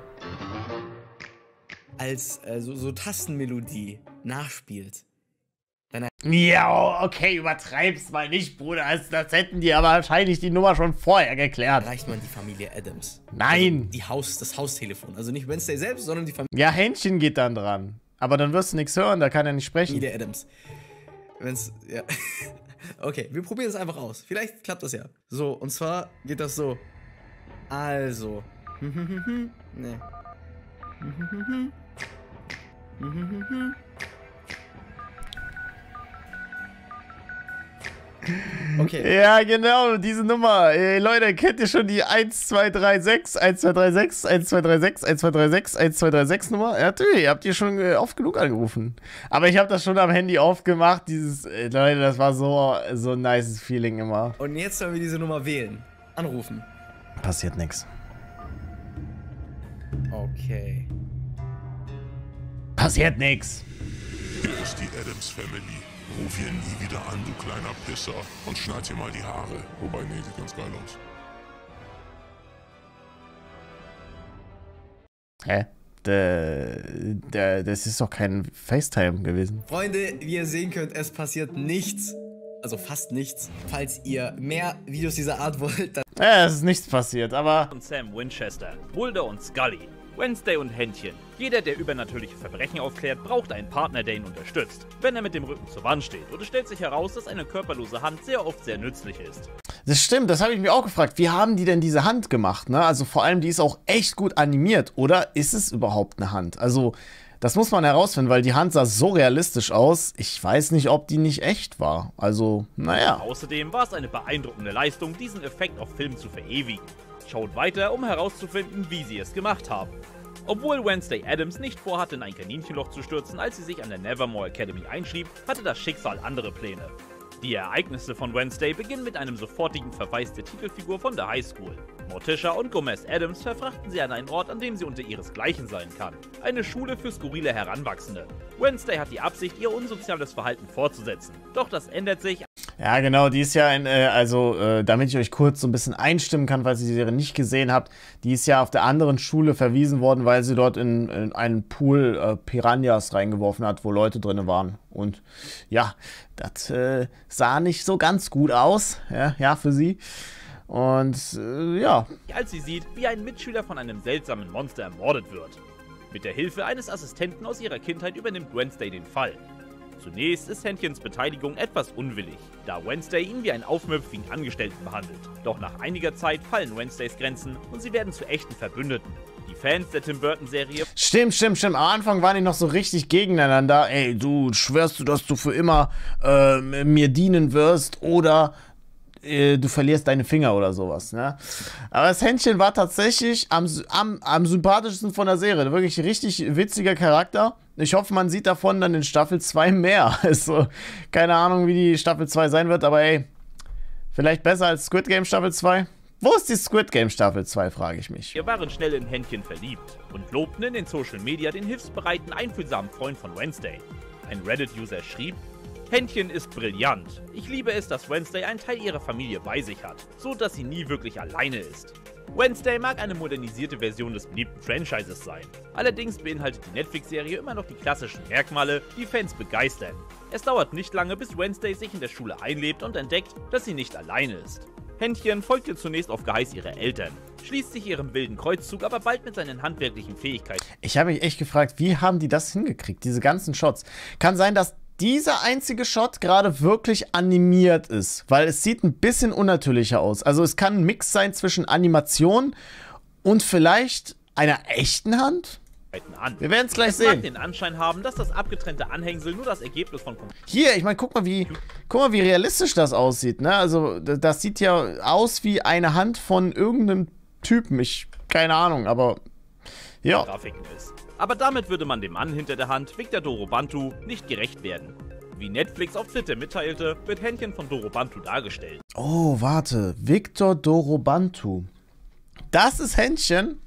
als so Tastenmelodie nachspielt. Ja, okay, übertreib's mal nicht, Bruder. Das hätten die aber wahrscheinlich die Nummer schon vorher geklärt. Erreicht man die Familie Addams. Nein. Also das Haustelefon. Also nicht Wednesday selbst, sondern die Familie Ja, Händchen geht dann dran. Aber dann wirst du nichts hören, da kann er nicht sprechen. Addams. Wenn's, ja. Okay, wir probieren es einfach aus. Vielleicht klappt das ja. So, und zwar geht das so. Also. Nee. Okay. Ja, genau, diese Nummer. Leute, kennt ihr schon die 1236, 1236, 1236, 1236, 1236 Nummer? Ja, natürlich, habt ihr schon oft genug angerufen. Aber ich habe das schon am Handy aufgemacht. Leute, das war so ein nices Feeling immer. Und jetzt sollen wir diese Nummer wählen. Anrufen. Passiert nichts. Okay. Passiert nichts. Hier ist die Addams Family. Ruf hier nie wieder an, du kleiner Pisser. Und schneid dir mal die Haare. Wobei, nee, sieht ganz geil aus. Hä? Das ist doch kein FaceTime gewesen. Freunde, wie ihr sehen könnt, es passiert nichts. Also fast nichts. Falls ihr mehr Videos dieser Art wollt, dann... Ja, es ist nichts passiert, aber... Und Sam Winchester, Mulder und Scully, Wednesday und Händchen. Jeder, der übernatürliche Verbrechen aufklärt, braucht einen Partner, der ihn unterstützt, wenn er mit dem Rücken zur Wand steht. Und es stellt sich heraus, dass eine körperlose Hand sehr oft sehr nützlich ist. Das stimmt, das habe ich mir auch gefragt. Wie haben die denn diese Hand gemacht, ne? Also vor allem, die ist auch echt gut animiert. Oder ist es überhaupt eine Hand? Also, das muss man herausfinden, weil die Hand sah so realistisch aus. Ich weiß nicht, ob die nicht echt war. Also, naja. Außerdem war es eine beeindruckende Leistung, diesen Effekt auf Film zu verewigen. Schaut weiter, um herauszufinden, wie sie es gemacht haben. Obwohl Wednesday Addams nicht vorhatte, in ein Kaninchenloch zu stürzen, als sie sich an der Nevermore Academy einschrieb, hatte das Schicksal andere Pläne. Die Ereignisse von Wednesday beginnen mit einem sofortigen Verweis der Titelfigur von der Highschool. Morticia und Gomez Addams verfrachten sie an einen Ort, an dem sie unter ihresgleichen sein kann. Eine Schule für skurrile Heranwachsende. Wednesday hat die Absicht, ihr unsoziales Verhalten fortzusetzen. Doch das ändert sich. Ja, genau, die ist ja damit ich euch kurz so ein bisschen einstimmen kann, falls ihr die Serie nicht gesehen habt, die ist ja auf der anderen Schule verwiesen worden, weil sie dort in einen Pool Piranhas reingeworfen hat, wo Leute drin waren. Und ja, das sah nicht so ganz gut aus, ja für sie. Und ja. Als sie sieht, wie ein Mitschüler von einem seltsamen Monster ermordet wird. Mit der Hilfe eines Assistenten aus ihrer Kindheit übernimmt Wednesday den Fall. Zunächst ist Händchens Beteiligung etwas unwillig, da Wednesday ihn wie einen aufmüpfigen Angestellten behandelt. Doch nach einiger Zeit fallen Wednesdays Grenzen und sie werden zu echten Verbündeten. Die Fans der Tim Burton-Serie... Stimmt. Am Anfang waren die noch so richtig gegeneinander. Ey, du schwörst du, dass du für immer mir dienen wirst oder... du verlierst deine Finger oder sowas, ne? Aber das Händchen war tatsächlich am sympathischsten von der Serie. Wirklich richtig witziger Charakter. Ich hoffe, man sieht davon dann in Staffel 2 mehr. Also, keine Ahnung, wie die Staffel 2 sein wird, aber ey, vielleicht besser als Squid Game Staffel 2? Wo ist die Squid Game Staffel 2, frage ich mich. Wir waren schnell in Händchen verliebt und lobten in den Social Media den hilfsbereiten, einfühlsamen Freund von Wednesday. Ein Reddit-User schrieb: Händchen ist brillant. Ich liebe es, dass Wednesday einen Teil ihrer Familie bei sich hat, so dass sie nie wirklich alleine ist. Wednesday mag eine modernisierte Version des beliebten Franchises sein. Allerdings beinhaltet die Netflix-Serie immer noch die klassischen Merkmale, die Fans begeistern. Es dauert nicht lange, bis Wednesday sich in der Schule einlebt und entdeckt, dass sie nicht alleine ist. Händchen folgt ihr zunächst auf Geheiß ihrer Eltern, schließt sich ihrem wilden Kreuzzug aber bald mit seinen handwerklichen Fähigkeiten. Ich habe mich echt gefragt, wie haben die das hingekriegt, diese ganzen Shots? Kann sein, dass dieser einzige Shot gerade wirklich animiert ist, weil es sieht ein bisschen unnatürlicher aus. Also es kann ein Mix sein zwischen Animation und vielleicht einer echten Hand? Wir werden es gleich sehen. Mag den Anschein haben, dass das abgetrennte Anhängsel nur das Ergebnis von... Hier, ich meine, guck mal, wie realistisch das aussieht, ne? Also das sieht ja aus wie eine Hand von irgendeinem Typen. Keine Ahnung, aber ja. Grafiken ist. Aber damit würde man dem Mann hinter der Hand, Victor Dorobantu, nicht gerecht werden. Wie Netflix auf Twitter mitteilte, wird Händchen von Dorobantu dargestellt. Oh, warte. Victor Dorobantu. Das ist Händchen?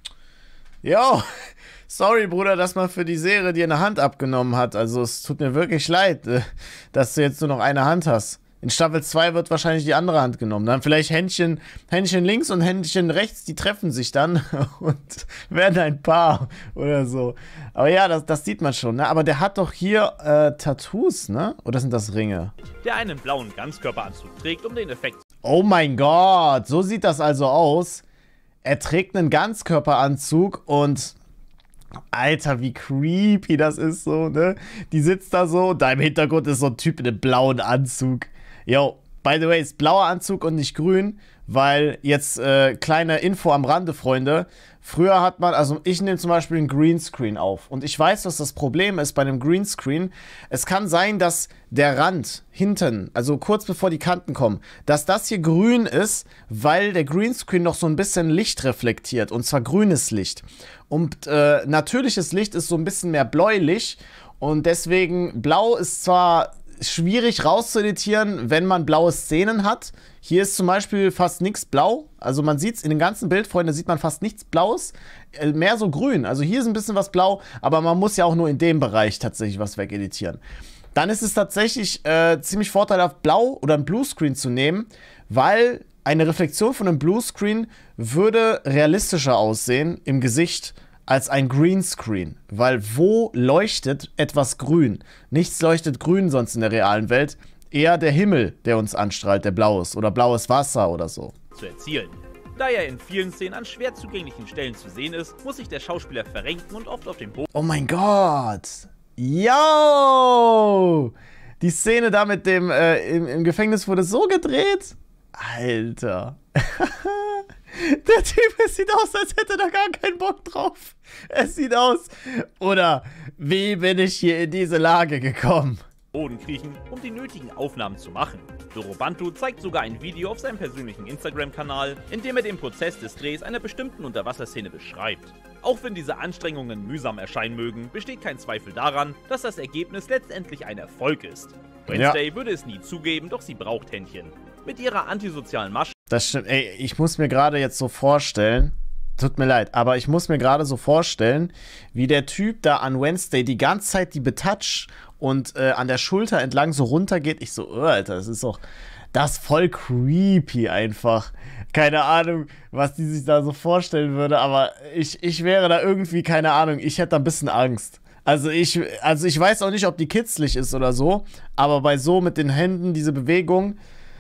Jo, sorry, Bruder, dass man für die Serie dir eine Hand abgenommen hat. Also, es tut mir wirklich leid, dass du jetzt nur noch eine Hand hast. In Staffel 2 wird wahrscheinlich die andere Hand genommen. Dann vielleicht Händchen links und Händchen rechts, die treffen sich dann und werden ein Paar oder so. Aber ja, das sieht man schon, ne? Aber der hat doch hier Tattoos, ne? Oder sind das Ringe? Der einen blauen Ganzkörperanzug trägt, um den Effekt... Oh mein Gott, so sieht das also aus. Er trägt einen Ganzkörperanzug und... Alter, wie creepy das ist so, ne? Die sitzt da so, da im Hintergrund ist so ein Typ in einem blauen Anzug. Yo, by the way, ist blauer Anzug und nicht grün, weil jetzt kleine Info am Rande, Freunde. Früher hat man, also ich nehme zum Beispiel einen Greenscreen auf und ich weiß, was das Problem ist bei einem Greenscreen. Es kann sein, dass der Rand hinten, also kurz bevor die Kanten kommen, dass das hier grün ist, weil der Greenscreen noch so ein bisschen Licht reflektiert und zwar grünes Licht. Und natürliches Licht ist so ein bisschen mehr bläulich und deswegen blau ist zwar schwierig rauszueditieren, wenn man blaue Szenen hat. Hier ist zum Beispiel fast nichts blau. Also man sieht es in dem ganzen Bild, Freunde, sieht man fast nichts Blaues. Mehr so grün. Also hier ist ein bisschen was blau, aber man muss ja auch nur in dem Bereich tatsächlich was wegeditieren. Dann ist es tatsächlich ziemlich vorteilhaft, blau oder ein Bluescreen zu nehmen, weil eine Reflexion von einem Bluescreen würde realistischer aussehen im Gesicht als ein Greenscreen, weil wo leuchtet etwas grün? Nichts leuchtet grün sonst in der realen Welt, eher der Himmel, der uns anstrahlt, der blau ist oder blaues Wasser oder so. ...zu erzielen. Da er in vielen Szenen an schwer zugänglichen Stellen zu sehen ist, muss sich der Schauspieler verrenken und oft auf dem Boden... Oh mein Gott! Yo! Die Szene da mit dem, im Gefängnis wurde so gedreht? Alter. Der Typ, es sieht aus, als hätte er gar keinen Bock drauf. Es sieht aus. Oder, wie bin ich hier in diese Lage gekommen? Boden kriechen, um die nötigen Aufnahmen zu machen. Dorobantu zeigt sogar ein Video auf seinem persönlichen Instagram-Kanal, in dem er den Prozess des Drehs einer bestimmten Unterwasserszene beschreibt. Auch wenn diese Anstrengungen mühsam erscheinen mögen, besteht kein Zweifel daran, dass das Ergebnis letztendlich ein Erfolg ist. Wednesday würde es nie zugeben, doch sie braucht Händchen. Mit ihrer antisozialen Masche... Das stimmt, ey, ich muss mir gerade jetzt so vorstellen, tut mir leid, aber ich muss mir gerade so vorstellen, wie der Typ da an Wednesday die ganze Zeit die betouch und an der Schulter entlang so runtergeht. Ich so, Alter, das ist doch, das ist voll creepy einfach. Keine Ahnung, was die sich da so vorstellen würde, aber ich wäre da irgendwie, keine Ahnung, ich hätte da ein bisschen Angst. Also ich weiß auch nicht, ob die kitzlig ist oder so, aber bei so mit den Händen diese Bewegung,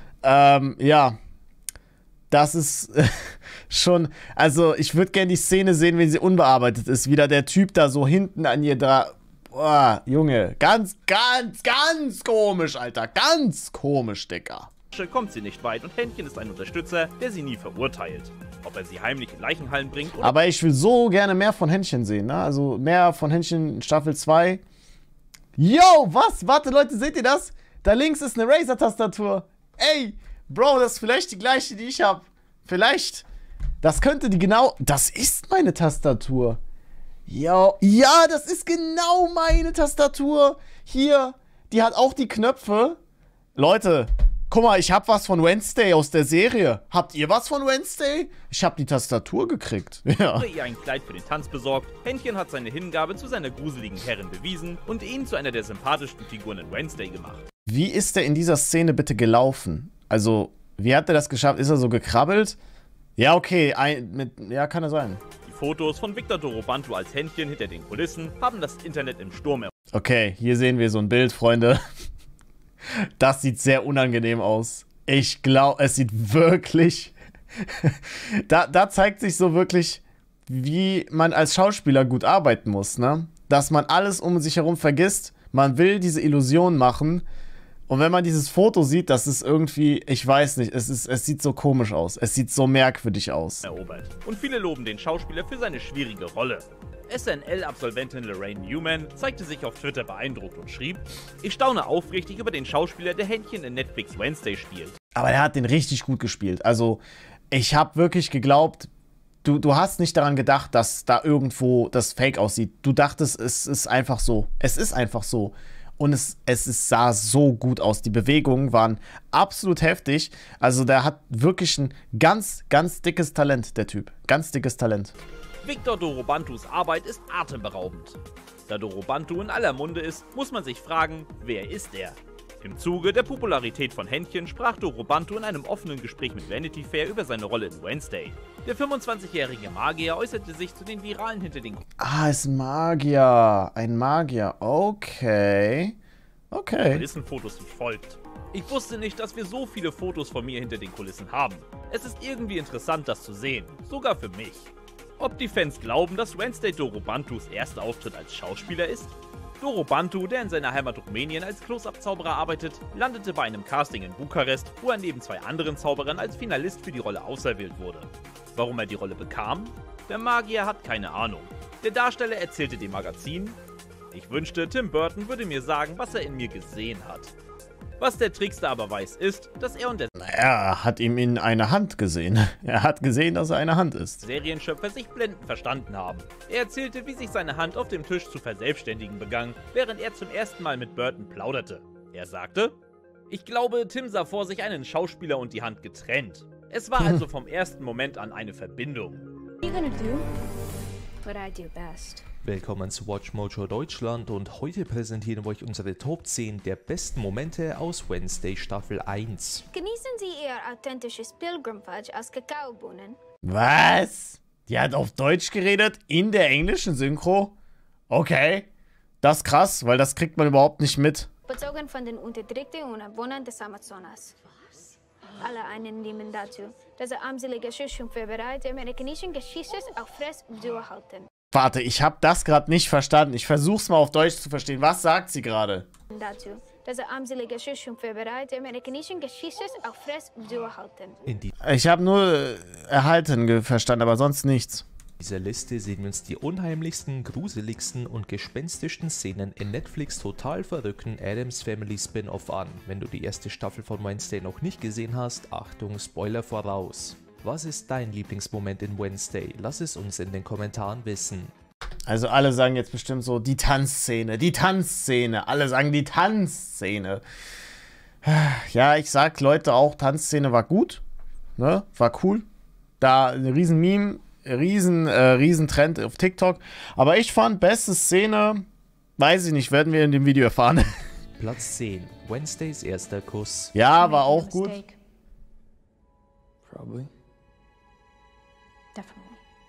ja, das ist schon, also ich würde gerne die Szene sehen, wenn sie unbearbeitet ist. Wieder der Typ da so hinten an ihr da, boah, Junge, ganz komisch, Alter, ganz komisch, Digga. Kommt sie nicht weit und Händchen ist ein Unterstützer, der sie nie verurteilt. Ob er sie heimlich in Leichenhallen bringt oder... Aber ich will so gerne mehr von Händchen sehen, ne? Also mehr von Händchen in Staffel 2. Yo, was? Warte, Leute, seht ihr das? Da links ist eine Razer-Tastatur. Ey, Bro, das ist vielleicht die gleiche, die ich habe. Vielleicht. Das könnte die genau... Das ist meine Tastatur. Yo, ja, das ist genau meine Tastatur. Hier, die hat auch die Knöpfe. Leute, guck mal, ich habe was von Wednesday aus der Serie. Habt ihr was von Wednesday? Ich habe die Tastatur gekriegt. Ja. ...ihr ein Kleid für den Tanz besorgt. Händchen hat seine Hingabe zu seiner gruseligen Herrin bewiesen und ihn zu einer der sympathischsten Figuren in Wednesday gemacht. Wie ist er in dieser Szene bitte gelaufen? Also, wie hat er das geschafft? Ist er so gekrabbelt? Ja, okay, ja, kann er sein. Die Fotos von Victor Dorobantu als Händchen hinter den Kulissen haben das Internet im Sturm erobert. Okay, hier sehen wir so ein Bild, Freunde. Das sieht sehr unangenehm aus. Ich glaube, es sieht wirklich... da zeigt sich so wirklich, wie man als Schauspieler gut arbeiten muss, ne? Dass man alles um sich herum vergisst. Man will diese Illusion machen. Und wenn man dieses Foto sieht, das ist irgendwie, ich weiß nicht, es sieht so komisch aus. Es sieht so merkwürdig aus. Erobert. Und viele loben den Schauspieler für seine schwierige Rolle. SNL-Absolventin Lorraine Newman zeigte sich auf Twitter beeindruckt und schrieb: Ich staune aufrichtig über den Schauspieler, der Händchen in Netflix Wednesday spielt. Aber er hat den richtig gut gespielt. Also, ich habe wirklich geglaubt, du hast nicht daran gedacht, dass da irgendwo das Fake aussieht. Du dachtest, es ist einfach so. Es ist einfach so. Und es sah so gut aus. Die Bewegungen waren absolut heftig. Also der hat wirklich ein ganz dickes Talent, der Typ. Ganz dickes Talent. Victor Dorobantus Arbeit ist atemberaubend. Da Dorobantu in aller Munde ist, muss man sich fragen, wer ist er? Im Zuge der Popularität von Händchen sprach Dorobantu in einem offenen Gespräch mit Vanity Fair über seine Rolle in Wednesday. Der 25-jährige Magier äußerte sich zu den Viralen hinter den... Ah, ist ein Magier. Ein Magier. Okay. Okay. Kulissenfotos wie folgt. Ich wusste nicht, dass wir so viele Fotos von mir hinter den Kulissen haben. Es ist irgendwie interessant, das zu sehen. Sogar für mich. Ob die Fans glauben, dass Wednesday Dorobantus erster Auftritt als Schauspieler ist? Dorobantu, der in seiner Heimat Rumänien als Close-Up-Zauberer arbeitet, landete bei einem Casting in Bukarest, wo er neben 2 anderen Zauberern als Finalist für die Rolle auserwählt wurde. Warum er die Rolle bekam? Der Magier hat keine Ahnung. Der Darsteller erzählte dem Magazin: Ich wünschte, Tim Burton würde mir sagen, was er in mir gesehen hat. Was der Trickster aber weiß, ist, dass er und der Er hat ihm in eine Hand gesehen. Er hat gesehen, dass er eine Hand ist. Serienschöpfer sich blendend verstanden haben. Er erzählte, wie sich seine Hand auf dem Tisch zu verselbstständigen begann, während er zum ersten Mal mit Burton plauderte. Er sagte: Ich glaube, Tim sah vor sich einen Schauspieler und die Hand getrennt. Es war also vom ersten Moment an eine Verbindung. Willkommen zu Watch Mojo Deutschland und heute präsentieren wir euch unsere Top 10 der besten Momente aus Wednesday Staffel 1. Genießen Sie Ihr authentisches Pilgrimfudge aus Kakaobohnen. Was? Die hat auf Deutsch geredet in der englischen Synchro? Okay. Das ist krass, weil das kriegt man überhaupt nicht mit. Bezogen von den unterdrückten Ureinwohnern des Amazonas. Alle Einnehmen dazu, dass er armselige Schüchternfärberei der amerikanischen Geschichte auch frisch durchhalten. Warte, ich habe das gerade nicht verstanden. Ich versuch's mal auf Deutsch zu verstehen. Was sagt sie gerade? Dazu, dass er armselige Schüchternfärberei der amerikanischen Geschichte auch frisch durchhalten. Ich habe nur erhalten verstanden, aber sonst nichts. In dieser Liste sehen wir uns die unheimlichsten, gruseligsten und gespenstischsten Szenen in Netflix total verrückten Addams Family Spin-Off an. Wenn du die erste Staffel von Wednesday noch nicht gesehen hast, Achtung, Spoiler voraus. Was ist dein Lieblingsmoment in Wednesday? Lass es uns in den Kommentaren wissen. Also alle sagen jetzt bestimmt so, die Tanzszene, die Tanzszene. Alle sagen die Tanzszene. Ja, ich sag Leute auch, Tanzszene war gut, ne? War cool. Da ein riesen Meme, riesen Trend auf TikTok. Aber ich fand, beste Szene, weiß ich nicht, werden wir in dem Video erfahren. Platz 10, Wednesdays erster Kuss. Ja, war auch gut. Probably. Definitely.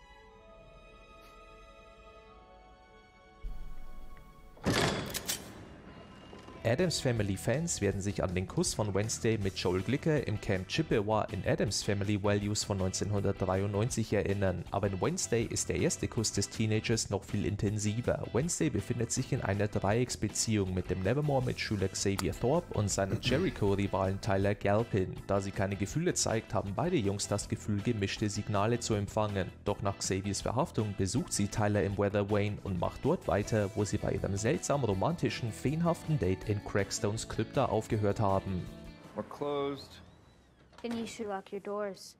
Addams Family Fans werden sich an den Kuss von Wednesday mit Joel Glicker im Camp Chippewa in Addams Family Values von 1993 erinnern. Aber in Wednesday ist der erste Kuss des Teenagers noch viel intensiver. Wednesday befindet sich in einer Dreiecksbeziehung mit dem Nevermore-Mitschüler Xavier Thorpe und seinem Jericho-Rivalen Tyler Galpin. Da sie keine Gefühle zeigt, haben beide Jungs das Gefühl, gemischte Signale zu empfangen. Doch nach Xaviers Verhaftung besucht sie Tyler im Weather Vane und macht dort weiter, wo sie bei ihrem seltsam romantischen, feenhaften Date in Crackstones Krypta aufgehört haben. We're closed. Then you should lock your doors.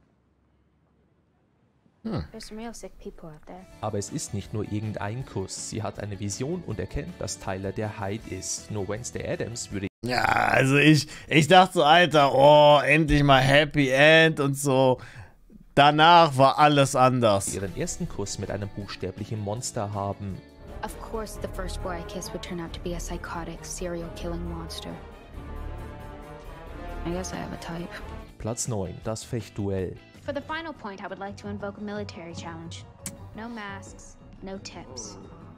There's some real sick people out there. Aber es ist nicht nur irgendein Kuss. Sie hat eine Vision und erkennt, dass Tyler der Hyde ist. Nur Wednesday Addams würde... Ja, also ich dachte so, Alter, oh, endlich mal Happy End und so. Danach war alles anders. Ihren ersten Kuss mit einem buchstäblichen Monster haben. Of course, the first boy I kissed would turn out to be a psychotic, serial-killing monster. I guess I have a type. Platz 9, das Fechtduell. For the final point, I would like to invoke a military challenge. No masks, no tips.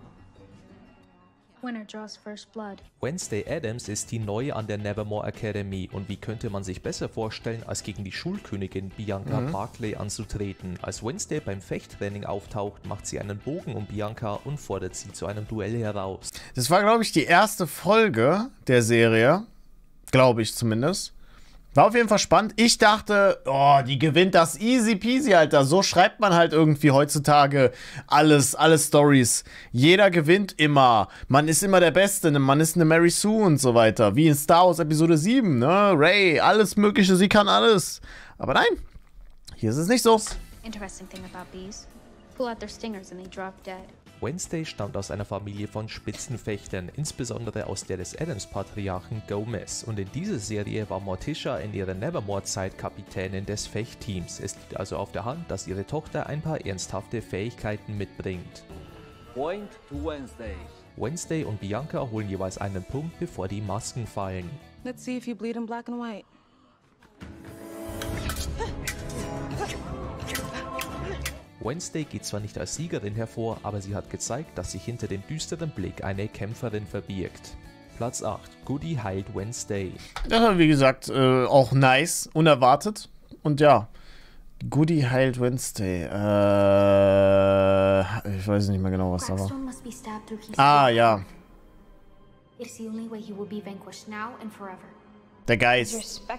Winner draws first blood. Wednesday Addams ist die Neue an der Nevermore Academy und wie könnte man sich besser vorstellen, als gegen die Schulkönigin Bianca Barclay anzutreten. Als Wednesday beim Fechttraining auftaucht, macht sie einen Bogen um Bianca und fordert sie zu einem Duell heraus. Das war, glaube ich, die erste Folge der Serie, glaube ich zumindest. War auf jeden Fall spannend. Ich dachte, oh, die gewinnt das easy peasy, Alter. So schreibt man halt irgendwie heutzutage alle Stories. Jeder gewinnt immer. Man ist immer der Beste. Man ist eine Mary Sue und so weiter. Wie in Star Wars Episode 7, ne? Rey, alles Mögliche, sie kann alles. Aber nein, hier ist es nicht so. Interesting thing about bees. Pull out their stingers and they drop dead. Wednesday stammt aus einer Familie von Spitzenfechtern, insbesondere aus der des Addams-Patriarchen Gomez. Und in dieser Serie war Morticia in ihrer Nevermore-Zeit Kapitänin des Fechtteams. Es liegt also auf der Hand, dass ihre Tochter ein paar ernsthafte Fähigkeiten mitbringt. Point to Wednesday. Wednesday und Bianca holen jeweils einen Punkt, bevor die Masken fallen. Let's see if you bleed in black and white. Wednesday geht zwar nicht als Siegerin hervor, aber sie hat gezeigt, dass sich hinter dem düsteren Blick eine Kämpferin verbirgt. Platz 8. Goody heilt Wednesday. Das war wie gesagt auch nice, unerwartet. Und ja, Goody heilt Wednesday. Ich weiß nicht mehr genau, was da war. Ah, ja. It's the only way he will be vanquished now and forever. Der Geist.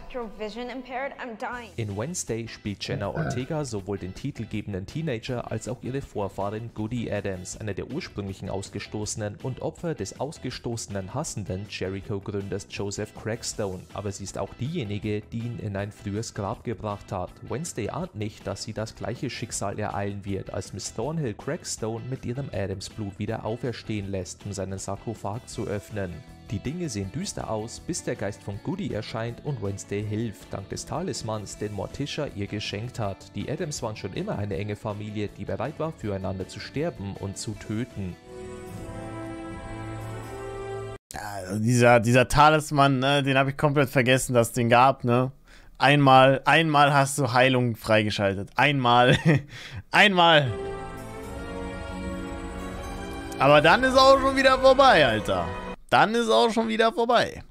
In Wednesday spielt Jenna Ortega sowohl den titelgebenden Teenager als auch ihre Vorfahrin Goody Adams, eine der ursprünglichen Ausgestoßenen und Opfer des ausgestoßenen hassenden Jericho-Gründers Joseph Crackstone, aber sie ist auch diejenige, die ihn in ein frühes Grab gebracht hat. Wednesday ahnt nicht, dass sie das gleiche Schicksal ereilen wird, als Miss Thornhill Crackstone mit ihrem Adams-Blut wieder auferstehen lässt, um seinen Sarkophag zu öffnen. Die Dinge sehen düster aus, bis der Geist von Goody erscheint und Wednesday hilft, dank des Talismans, den Morticia ihr geschenkt hat. Die Adams waren schon immer eine enge Familie, die bereit war, füreinander zu sterben und zu töten. Ja, dieser Talisman, ne, den habe ich komplett vergessen, dass es den gab, ne? Einmal hast du Heilung freigeschaltet. Einmal. Einmal. Aber dann ist auch schon wieder vorbei, Alter. Dann ist auch schon wieder vorbei.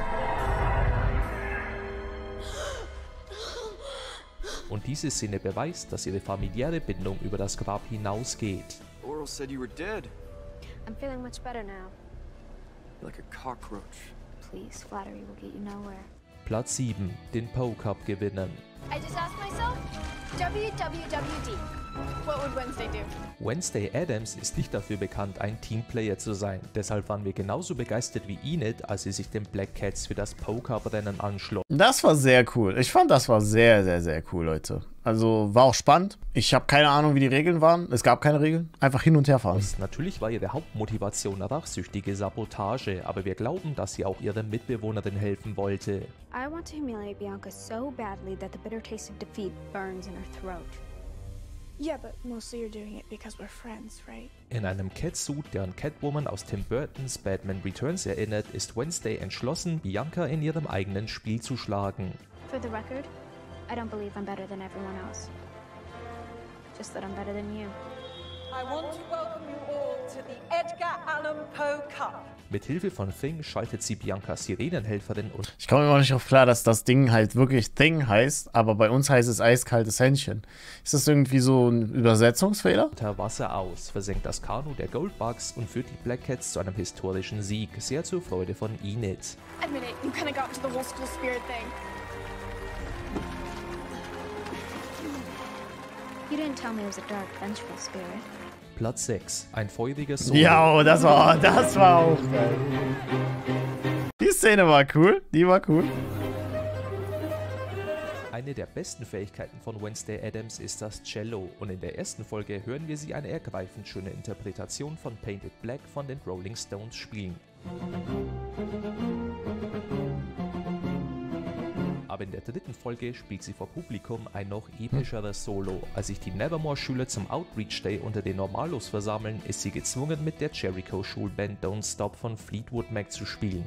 Und diese Szene beweist, dass ihre familiäre Bindung über das Grab hinausgeht. Oral said you were dead. I'm feeling much better now. Like a cockroach. Please, flattery will get you nowhere. Platz 7. Den Poe Cup gewinnen. I just asked myself, WWWD. What would Wednesday do? Wednesday Adams ist nicht dafür bekannt, ein Teamplayer zu sein. Deshalb waren wir genauso begeistert wie Enid, als sie sich den Black Cats für das Poe Cup Rennen anschloss. Das war sehr cool. Ich fand, das war sehr, sehr, sehr cool, Leute. Also war auch spannend. Ich habe keine Ahnung, wie die Regeln waren. Es gab keine Regeln. Einfach hin und her fahren. Natürlich war ihre Hauptmotivation rachsüchtige Sabotage, aber wir glauben, dass sie auch ihrer Mitbewohnerin helfen wollte. I want to humiliate Bianca so badly that the bitter taste of defeat burns in her throat. Yeah, but mostly you're doing it because we're friends, right? In einem Catsuit, der an Catwoman aus Tim Burtons Batman Returns erinnert, ist Wednesday entschlossen, Bianca in ihrem eigenen Spiel zu schlagen. For the record, I don't believe I'm better than everyone else. Just that I'm better than you. I want to welcome you all to the Edgar Allan Poe Cup. Mit Hilfe von Thing schaltet sie Biancas Sirenenhelferin und... Ich komme immer nicht auf klar, dass das Ding halt wirklich Thing heißt, aber bei uns heißt es eiskaltes Händchen. Ist das irgendwie so ein Übersetzungsfehler? ...unter Wasser aus, versenkt das Kanu der Goldbugs und führt die Black Cats zu einem historischen Sieg, sehr zur Freude von Enid. Admit it, you kind of got into the whole school spirit thing. You didn't tell me it was a dark, vengeful spirit. Platz 6. Ein feuriger Solo. Ja, das war auch geil. Die Szene war cool. Die war cool. Eine der besten Fähigkeiten von Wednesday Adams ist das Cello und in der ersten Folge hören wir sie eine ergreifend schöne Interpretation von Painted Black von den Rolling Stones spielen. Aber in der dritten Folge spielt sie vor Publikum ein noch epischeres Solo. Als sich die Nevermore-Schüler zum Outreach Day unter den Normalos versammeln, ist sie gezwungen, mit der Jericho-Schulband Don't Stop von Fleetwood Mac zu spielen.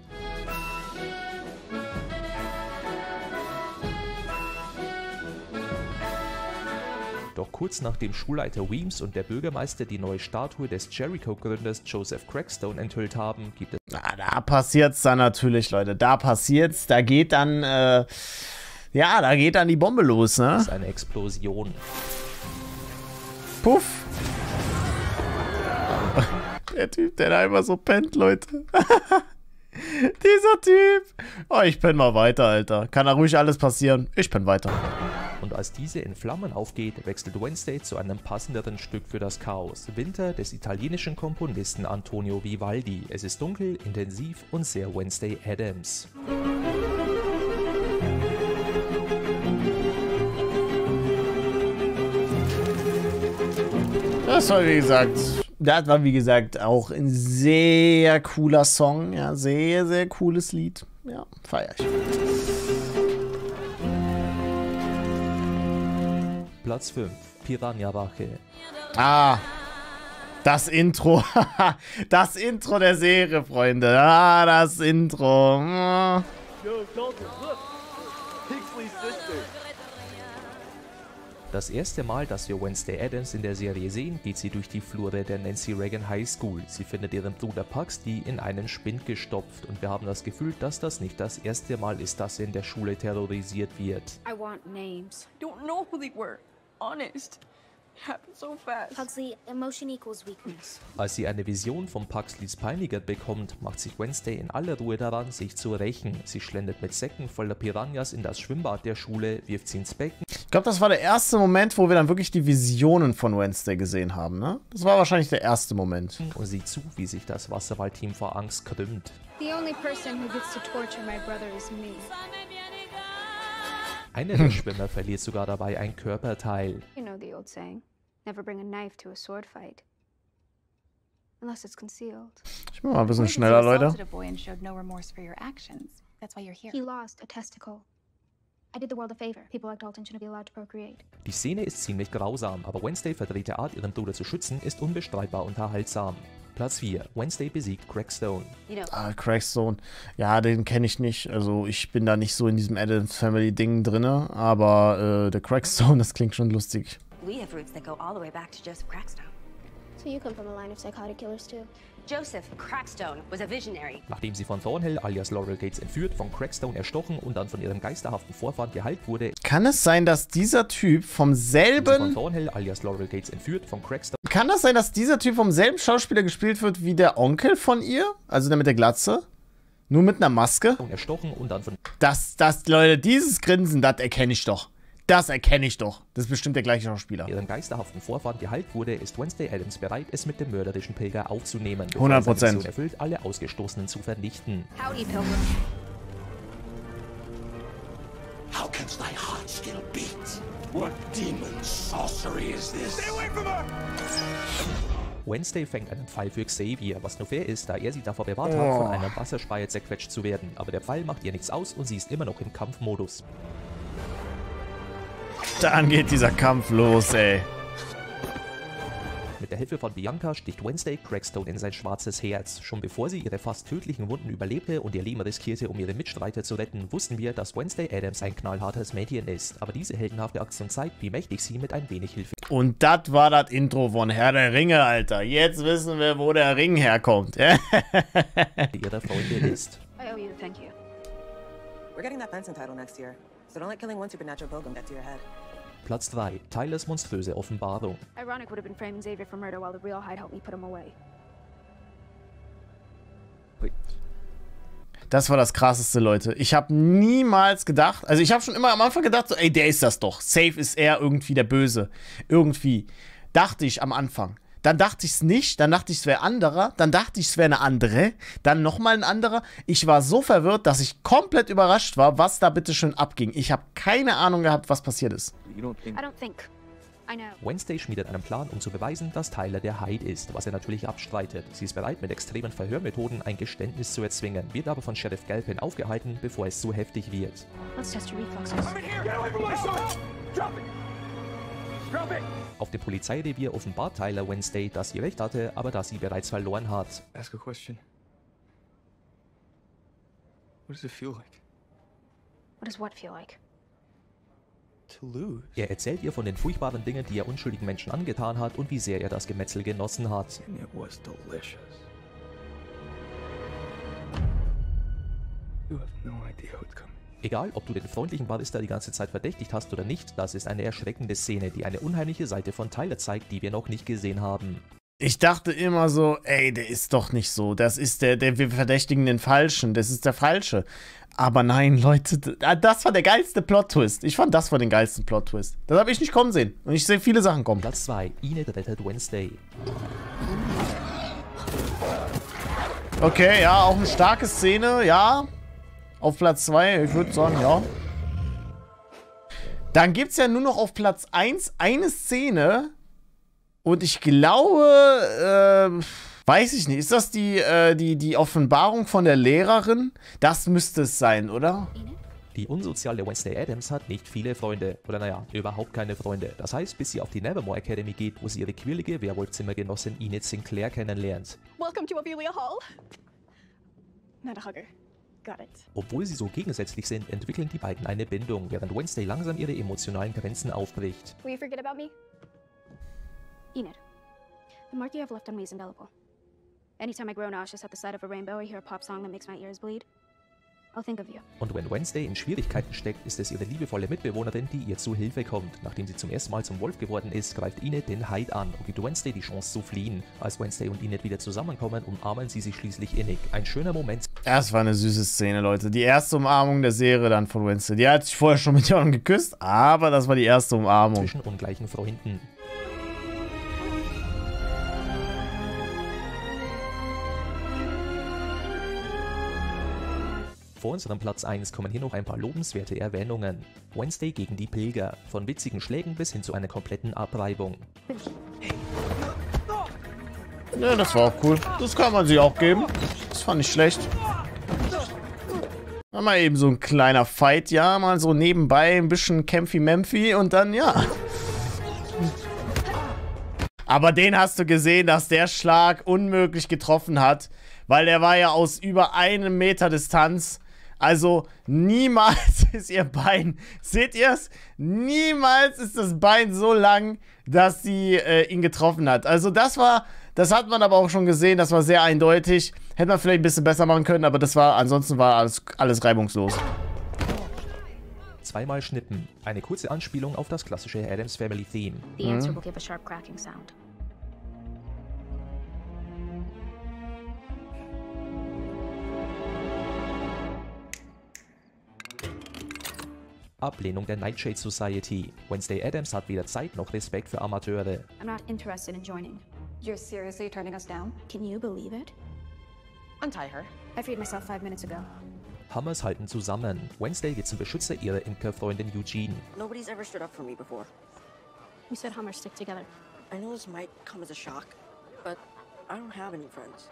Doch kurz nachdem Schulleiter Weems und der Bürgermeister die neue Statue des Jericho-Gründers Joseph Crackstone enthüllt haben, gibt es... Da passiert's dann natürlich, Leute. Da passiert's. Da geht dann, ja, da geht dann die Bombe los, ne? Das ist eine Explosion. Puff. Der Typ, der da immer so pennt, Leute. Dieser Typ. Oh, ich penn mal weiter, Alter. Kann da ruhig alles passieren. Ich penn weiter. Und als diese in Flammen aufgeht, wechselt Wednesday zu einem passenderen Stück für das Chaos. Winter des italienischen Komponisten Antonio Vivaldi. Es ist dunkel, intensiv und sehr Wednesday Adams. Das war wie gesagt auch ein sehr cooler Song. Ja, sehr, sehr cooles Lied. Ja, feier ich. Platz 5. Piranha-Rache. Ah. Das Intro. Das Intro der Serie, Freunde. Ah, das Intro. Yo, Dalton, look. Pixley's sister. Das erste Mal, dass wir Wednesday Addams in der Serie sehen, geht sie durch die Flure der Nancy Reagan High School. Sie findet ihren Bruder Puxty in einen Spind gestopft und wir haben das Gefühl, dass das nicht das erste Mal ist, dass er in der Schule terrorisiert wird. I want names. Don't know who they were. Honest. Happened so fast. Pugsley, emotion equals weakness. Als sie eine Vision von Puxleys Peiniger bekommt, macht sich Wednesday in aller Ruhe daran, sich zu rächen. Sie schlendert mit Säcken voller Piranhas in das Schwimmbad der Schule, wirft sie ins Becken. Ich glaube, das war der erste Moment, wo wir dann wirklich die Visionen von Wednesday gesehen haben, ne? Das war wahrscheinlich der erste Moment. Und sieht zu, wie sich das Wasserballteam vor Angst krümmt. The only person who gets to torture my brother is me. Einer der Schwimmer verliert sogar dabei ein Körperteil. You know the old saying, never bring a knife to a sword fight. Unless it's concealed. Ich bin mal ein bisschen schneller, Leute. He lost a testicle. I did the world a favor. People like Dalton shouldn't be allowed to procreate. Die Szene ist ziemlich grausam, aber Wednesday verdrehte Art, ihren Bruder zu schützen, ist unbestreitbar unterhaltsam. Platz 4. Wednesday besiegt Crackstone. Ah, Crackstone. Ja, den kenne ich nicht. Also ich bin da nicht so in diesem Addams Family Ding drinne, aber der Crackstone, das klingt schon lustig. We have roots that go all the way back to Joseph Crackstone. So you come from a line of psychotic killers too? Joseph Crackstone was a visionary. Nachdem sie von Thornhill alias Laurel Gates entführt, von Crackstone erstochen und dann von ihrem geisterhaften Vorfahren geheilt wurde, kann es sein, dass dieser Typ vom selben... Von Thornhill alias Laurel Gates entführt, von Crackstone... Kann das sein, dass dieser Typ vom selben Schauspieler gespielt wird wie der Onkel von ihr? Also der mit der Glatze? Nur mit einer Maske? Erstochen und dann von... Leute, dieses Grinsen, das erkenne ich doch. Das erkenne ich doch. Das ist bestimmt der gleiche Schauspieler. Ihren geisterhaften Vorfahren geheilt wurde, ist Wednesday Addams bereit, es mit dem mörderischen Pilger aufzunehmen, 100%. Erfüllt, alle Ausgestoßenen zu vernichten. Howdy, Pilgrim. How can thy heart still beat? What demon sorcery is this? Stay away from her! Wednesday fängt einen Pfeil für Xavier, was nur fair ist, da er sie davor bewahrt hat, von einem Wasserspeier zerquetscht zu werden. Aber der Pfeil macht ihr nichts aus und sie ist immer noch im Kampfmodus. Dann geht dieser Kampf los, ey. Mit der Hilfe von Bianca sticht Wednesday Crackstone in sein schwarzes Herz. Schon bevor sie ihre fast tödlichen Wunden überlebte und ihr Leben riskierte, um ihre Mitstreiter zu retten, wussten wir, dass Wednesday Addams ein knallhartes Mädchen ist. Aber diese heldenhafte Aktion zeigt, wie mächtig sie mit ein wenig Hilfe... Und das war das Intro von Herr der Ringe, Alter. Jetzt wissen wir, wo der Ring herkommt. ...ihrer Freunde ist. I owe you, thank you. We're getting that fencing title next year, so don't let killing one supernatural pilgrim get to your head. Platz 3. Tylers monströse Offenbarung. Ironic would have been framing Xavier for murder while the real Hyde helped me put him away. Das war das Krasseste, Leute. Ich habe niemals gedacht, also ich habe schon immer am Anfang gedacht, so, ey, der ist das doch. Safe ist er irgendwie der Böse. Irgendwie. Dachte ich am Anfang. Dann dachte ich es nicht, dann dachte ich es wäre anderer, dann dachte ich es wäre eine andere, dann nochmal ein anderer. Ich war so verwirrt, dass ich komplett überrascht war, was da bitte schön abging. Ich habe keine Ahnung gehabt, was passiert ist. I don't think. I know. Wednesday schmiedet einen Plan, um zu beweisen, dass Tyler der Hyde ist, was er natürlich abstreitet. Sie ist bereit, mit extremen Verhörmethoden ein Geständnis zu erzwingen, wird aber von Sheriff Galpin aufgehalten, bevor es zu heftig wird. Let's test your reflexes. Auf dem Polizeirevier offenbart Tyler Wednesday, dass sie recht hatte, aber dass sie bereits verloren hat. Ask a question. What does it feel like? What does what feel like? To lose. Er erzählt ihr von den furchtbaren Dingen, die er unschuldigen Menschen angetan hat und wie sehr er das Gemetzel genossen hat. And it was delicious. You have no idea what's coming. Egal, ob du den freundlichen Barista die ganze Zeit verdächtigt hast oder nicht, das ist eine erschreckende Szene, die eine unheimliche Seite von Tyler zeigt, die wir noch nicht gesehen haben. Ich dachte immer so, ey, der ist doch nicht so. Das ist wir verdächtigen den Falschen. Das ist der Falsche. Aber nein, Leute, das war der geilste Plot-Twist. Ich fand, das war den geilsten Plot-Twist. Das habe ich nicht kommen sehen. Und ich sehe viele Sachen kommen. Platz 2. Enid rettet Wednesday. Okay, ja, auch eine starke Szene, ja. Auf Platz 2, ich würde sagen, ja. Dann gibt es ja nur noch auf Platz 1 eine Szene. Und ich glaube, weiß ich nicht. Ist das die Offenbarung von der Lehrerin? Das müsste es sein, oder? Die unsoziale Wednesday Addams hat nicht viele Freunde. Oder naja, überhaupt keine Freunde. Das heißt, bis sie auf die Nevermore Academy geht, wo sie ihre quirlige Werwolf-Zimmergenossin Enid Sinclair kennenlernt. Welcome to Ophelia Hall. Not a hugger. Got it. Obwohl sie so gegensätzlich sind, entwickeln die beiden eine Bindung, während Wednesday langsam ihre emotionalen Grenzen aufbricht. Will you forget about me? Enid, the mark you have left on me is indelible. Anytime I grow nauseous at the sight of a rainbow or hear a pop song that makes my ears bleed, I'll think of you. Und wenn Wednesday in Schwierigkeiten steckt, ist es ihre liebevolle Mitbewohnerin, die ihr zu Hilfe kommt. Nachdem sie zum ersten Mal zum Wolf geworden ist, greift Enid den Hyde an und gibt Wednesday die Chance zu fliehen. Als Wednesday und Enid wieder zusammenkommen, umarmen sie sich schließlich innig. Ein schöner Moment. Das war eine süße Szene, Leute. Die erste Umarmung der Serie dann von Wednesday. Die hat sich vorher schon mit jemandem geküsst, aber das war die erste Umarmung. Zwischen ungleichen Freunden. Vor unserem Platz 1 kommen hier noch ein paar lobenswerte Erwähnungen. Wednesday gegen die Pilger. Von witzigen Schlägen bis hin zu einer kompletten Abreibung. Ja, das war auch cool. Das kann man sich auch geben. Das fand ich schlecht. Mal eben so ein kleiner Fight, ja, mal so nebenbei ein bisschen Kämpfi-Memphi und dann, ja. Aber den hast du gesehen, dass der Schlag unmöglich getroffen hat, weil der war ja aus über 1 Meter Distanz. Also niemals ist ihr Bein, seht ihr es? Niemals ist das Bein so lang, dass sie ihn getroffen hat. Also das hat man aber auch schon gesehen, das war sehr eindeutig. Hätte man vielleicht ein bisschen besser machen können, aber ansonsten war alles reibungslos. Zweimal Schnippen. Eine kurze Anspielung auf das klassische Addams Family Theme. The answer will give a sharp cracking sound. Ablehnung der Nightshade Society. Wednesday Addams hat weder Zeit noch Respekt für Amateure. I'm not interested in joining. You're seriously turning us down? Can you believe it? Untie her. I freed myself 5 minutes ago. Hammers halten zusammen. Wednesday wird zum Beschützer ihrer Imkerfreundin Eugene. Nobody's ever stood up for me before. You said Hummers stick together. I know this might come as a shock, but I don't have any friends.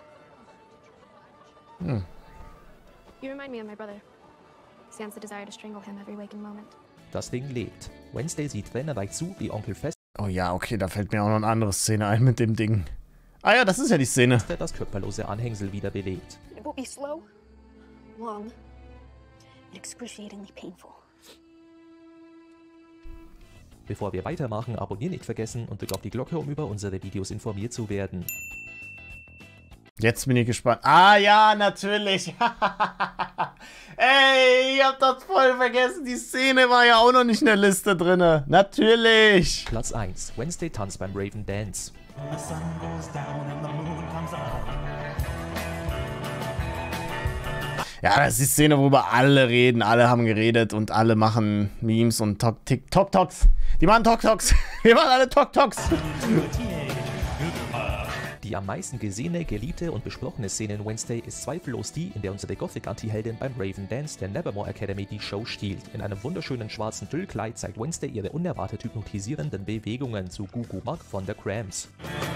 You remind me of my brother. Stands the desire to strangle him every waking moment. Das Ding lebt. Wednesday sieht tränenreich zu, wie Onkel Fester Oh ja, okay, da fällt mir auch noch eine andere Szene ein mit dem Ding. Ah ja, das ist ja die Szene. das körperlose Anhängsel wiederbelebt. It will be slow, long, and excruciatingly painful. Bevor wir weitermachen, abonnieren nicht vergessen und drück auf die Glocke, um über unsere Videos informiert zu werden. Jetzt bin ich gespannt. Ah ja, natürlich. Ey, ich hab das voll vergessen. Die Szene war ja auch noch nicht in der Liste drin. Natürlich. Platz 1. Wednesday tanzt beim Raven Dance. Ja, das ist die Szene, worüber alle reden. Alle haben geredet und alle machen Memes und Tok-Toks. Die machen Tok-Toks. Wir machen alle Tok-Toks. Die am meisten gesehene, geliebte und besprochene Szene in Wednesday ist zweifellos die, in der unsere Gothic-Anti-Heldin beim Raven Dance der Nevermore Academy die Show stiehlt. In einem wunderschönen schwarzen Tüllkleid zeigt Wednesday ihre unerwartet hypnotisierenden Bewegungen zu Gugu Mark von der Cramps.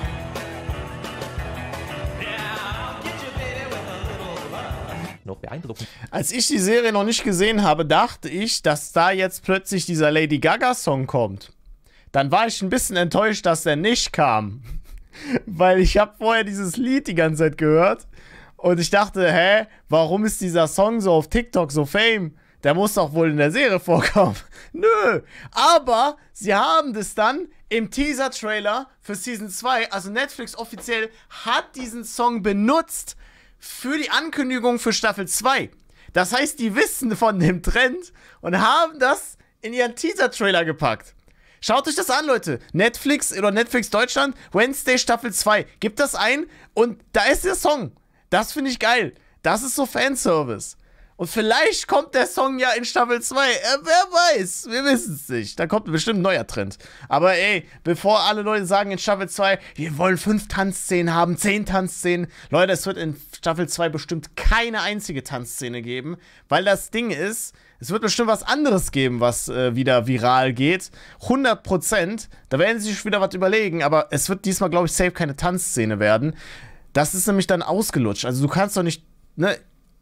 Noch beeindruckend. Als ich die Serie noch nicht gesehen habe, dachte ich, dass da jetzt plötzlich dieser Lady Gaga-Song kommt. Dann war ich ein bisschen enttäuscht, dass der nicht kam. Weil ich habe vorher dieses Lied die ganze Zeit gehört und ich dachte, hä, warum ist dieser Song so auf TikTok so fame? Der muss doch wohl in der Serie vorkommen. Nö, aber sie haben das dann im Teaser-Trailer für Season 2, also Netflix offiziell, hat diesen Song benutzt für die Ankündigung für Staffel 2. Das heißt, die wissen von dem Trend und haben das in ihren Teaser-Trailer gepackt. Schaut euch das an, Leute. Netflix oder Netflix Deutschland, Wednesday Staffel 2. Gebt das ein und da ist der Song. Das finde ich geil. Das ist so Fanservice. Und vielleicht kommt der Song ja in Staffel 2. Wer weiß. Wir wissen es nicht. Da kommt bestimmt ein neuer Trend. Aber ey, bevor alle Leute sagen in Staffel 2, wir wollen 5 Tanzszenen haben, 10 Tanzszenen. Leute, es wird in Staffel 2 bestimmt keine einzige Tanzszene geben. Weil das Ding ist, es wird bestimmt was anderes geben, was wieder viral geht. 100%. Da werden sie sich wieder was überlegen. Aber es wird diesmal, glaube ich, safe keine Tanzszene werden. Das ist nämlich dann ausgelutscht. Also du kannst doch nicht, ne?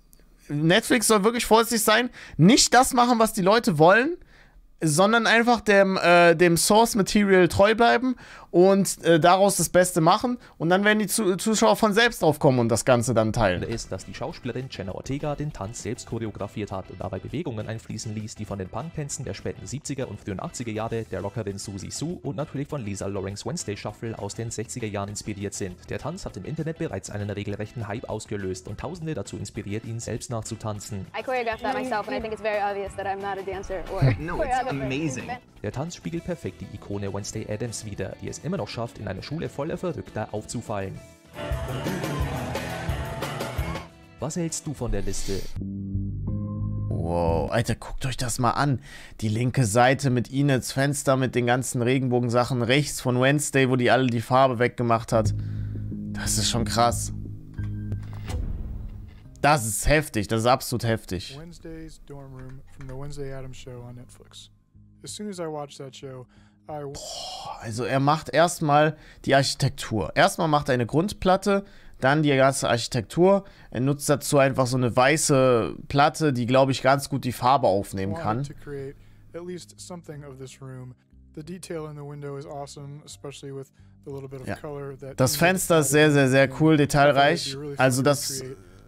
Netflix soll wirklich vorsichtig sein, nicht das machen, was die Leute wollen, sondern einfach dem Source Material treu bleiben und daraus das Beste machen und dann werden die Zuschauer von selbst drauf kommen und das Ganze dann teilen. Ist, dass die Schauspielerin Jenna Ortega den Tanz selbst choreografiert hat und dabei Bewegungen einfließen ließ, die von den Punk-Tänzen der späten 70er und frühen 80er Jahre, der Rockerin Susie Sue und natürlich von Lisa Loring's Wednesday Shuffle aus den 60er Jahren inspiriert sind. Der Tanz hat im Internet bereits einen regelrechten Hype ausgelöst und Tausende dazu inspiriert, ihn selbst nachzutanzen. I choreographed that myself and I think it's very obvious that I'm not a dancer or No, it's amazing. Der Tanz spiegelt perfekt die Ikone Wednesday Addams wider, die es immer noch schafft, in einer Schule voller Verrückter aufzufallen. Was hältst du von der Liste? Wow, Alter, guckt euch das mal an. Die linke Seite mit Enid's Fenster, mit den ganzen Regenbogensachen. Rechts von Wednesday, wo die alle die Farbe weggemacht hat. Das ist schon krass. Das ist heftig, das ist absolut heftig. Wednesday's dorm room from the Wednesday Addams Show on Netflix. As soon as I watched that show, also er macht erstmal die Architektur. Erstmal macht er eine Grundplatte, dann die ganze Architektur. Er nutzt dazu einfach so eine weiße Platte, die, glaube ich, ganz gut die Farbe aufnehmen kann. Ja. Das Fenster ist sehr, sehr, sehr cool, detailreich. Also das...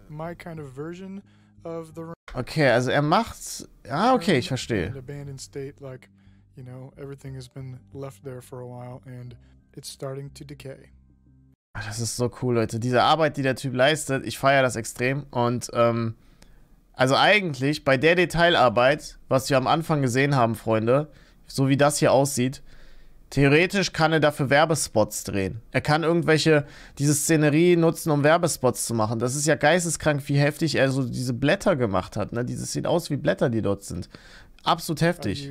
Okay, also er macht... Ah, okay, ich verstehe. You know, everything has been left there for a while and it's starting to decay. Das ist so cool, Leute. Diese Arbeit, die der Typ leistet, ich feiere das extrem. Und, also eigentlich bei der Detailarbeit, was wir am Anfang gesehen haben, Freunde, so wie das hier aussieht, theoretisch kann er dafür Werbespots drehen. Er kann diese Szenerie nutzen, um Werbespots zu machen. Das ist ja geisteskrank, wie heftig er so diese Blätter gemacht hat, ne? Dieses sieht aus wie Blätter, die dort sind. Absolut heftig.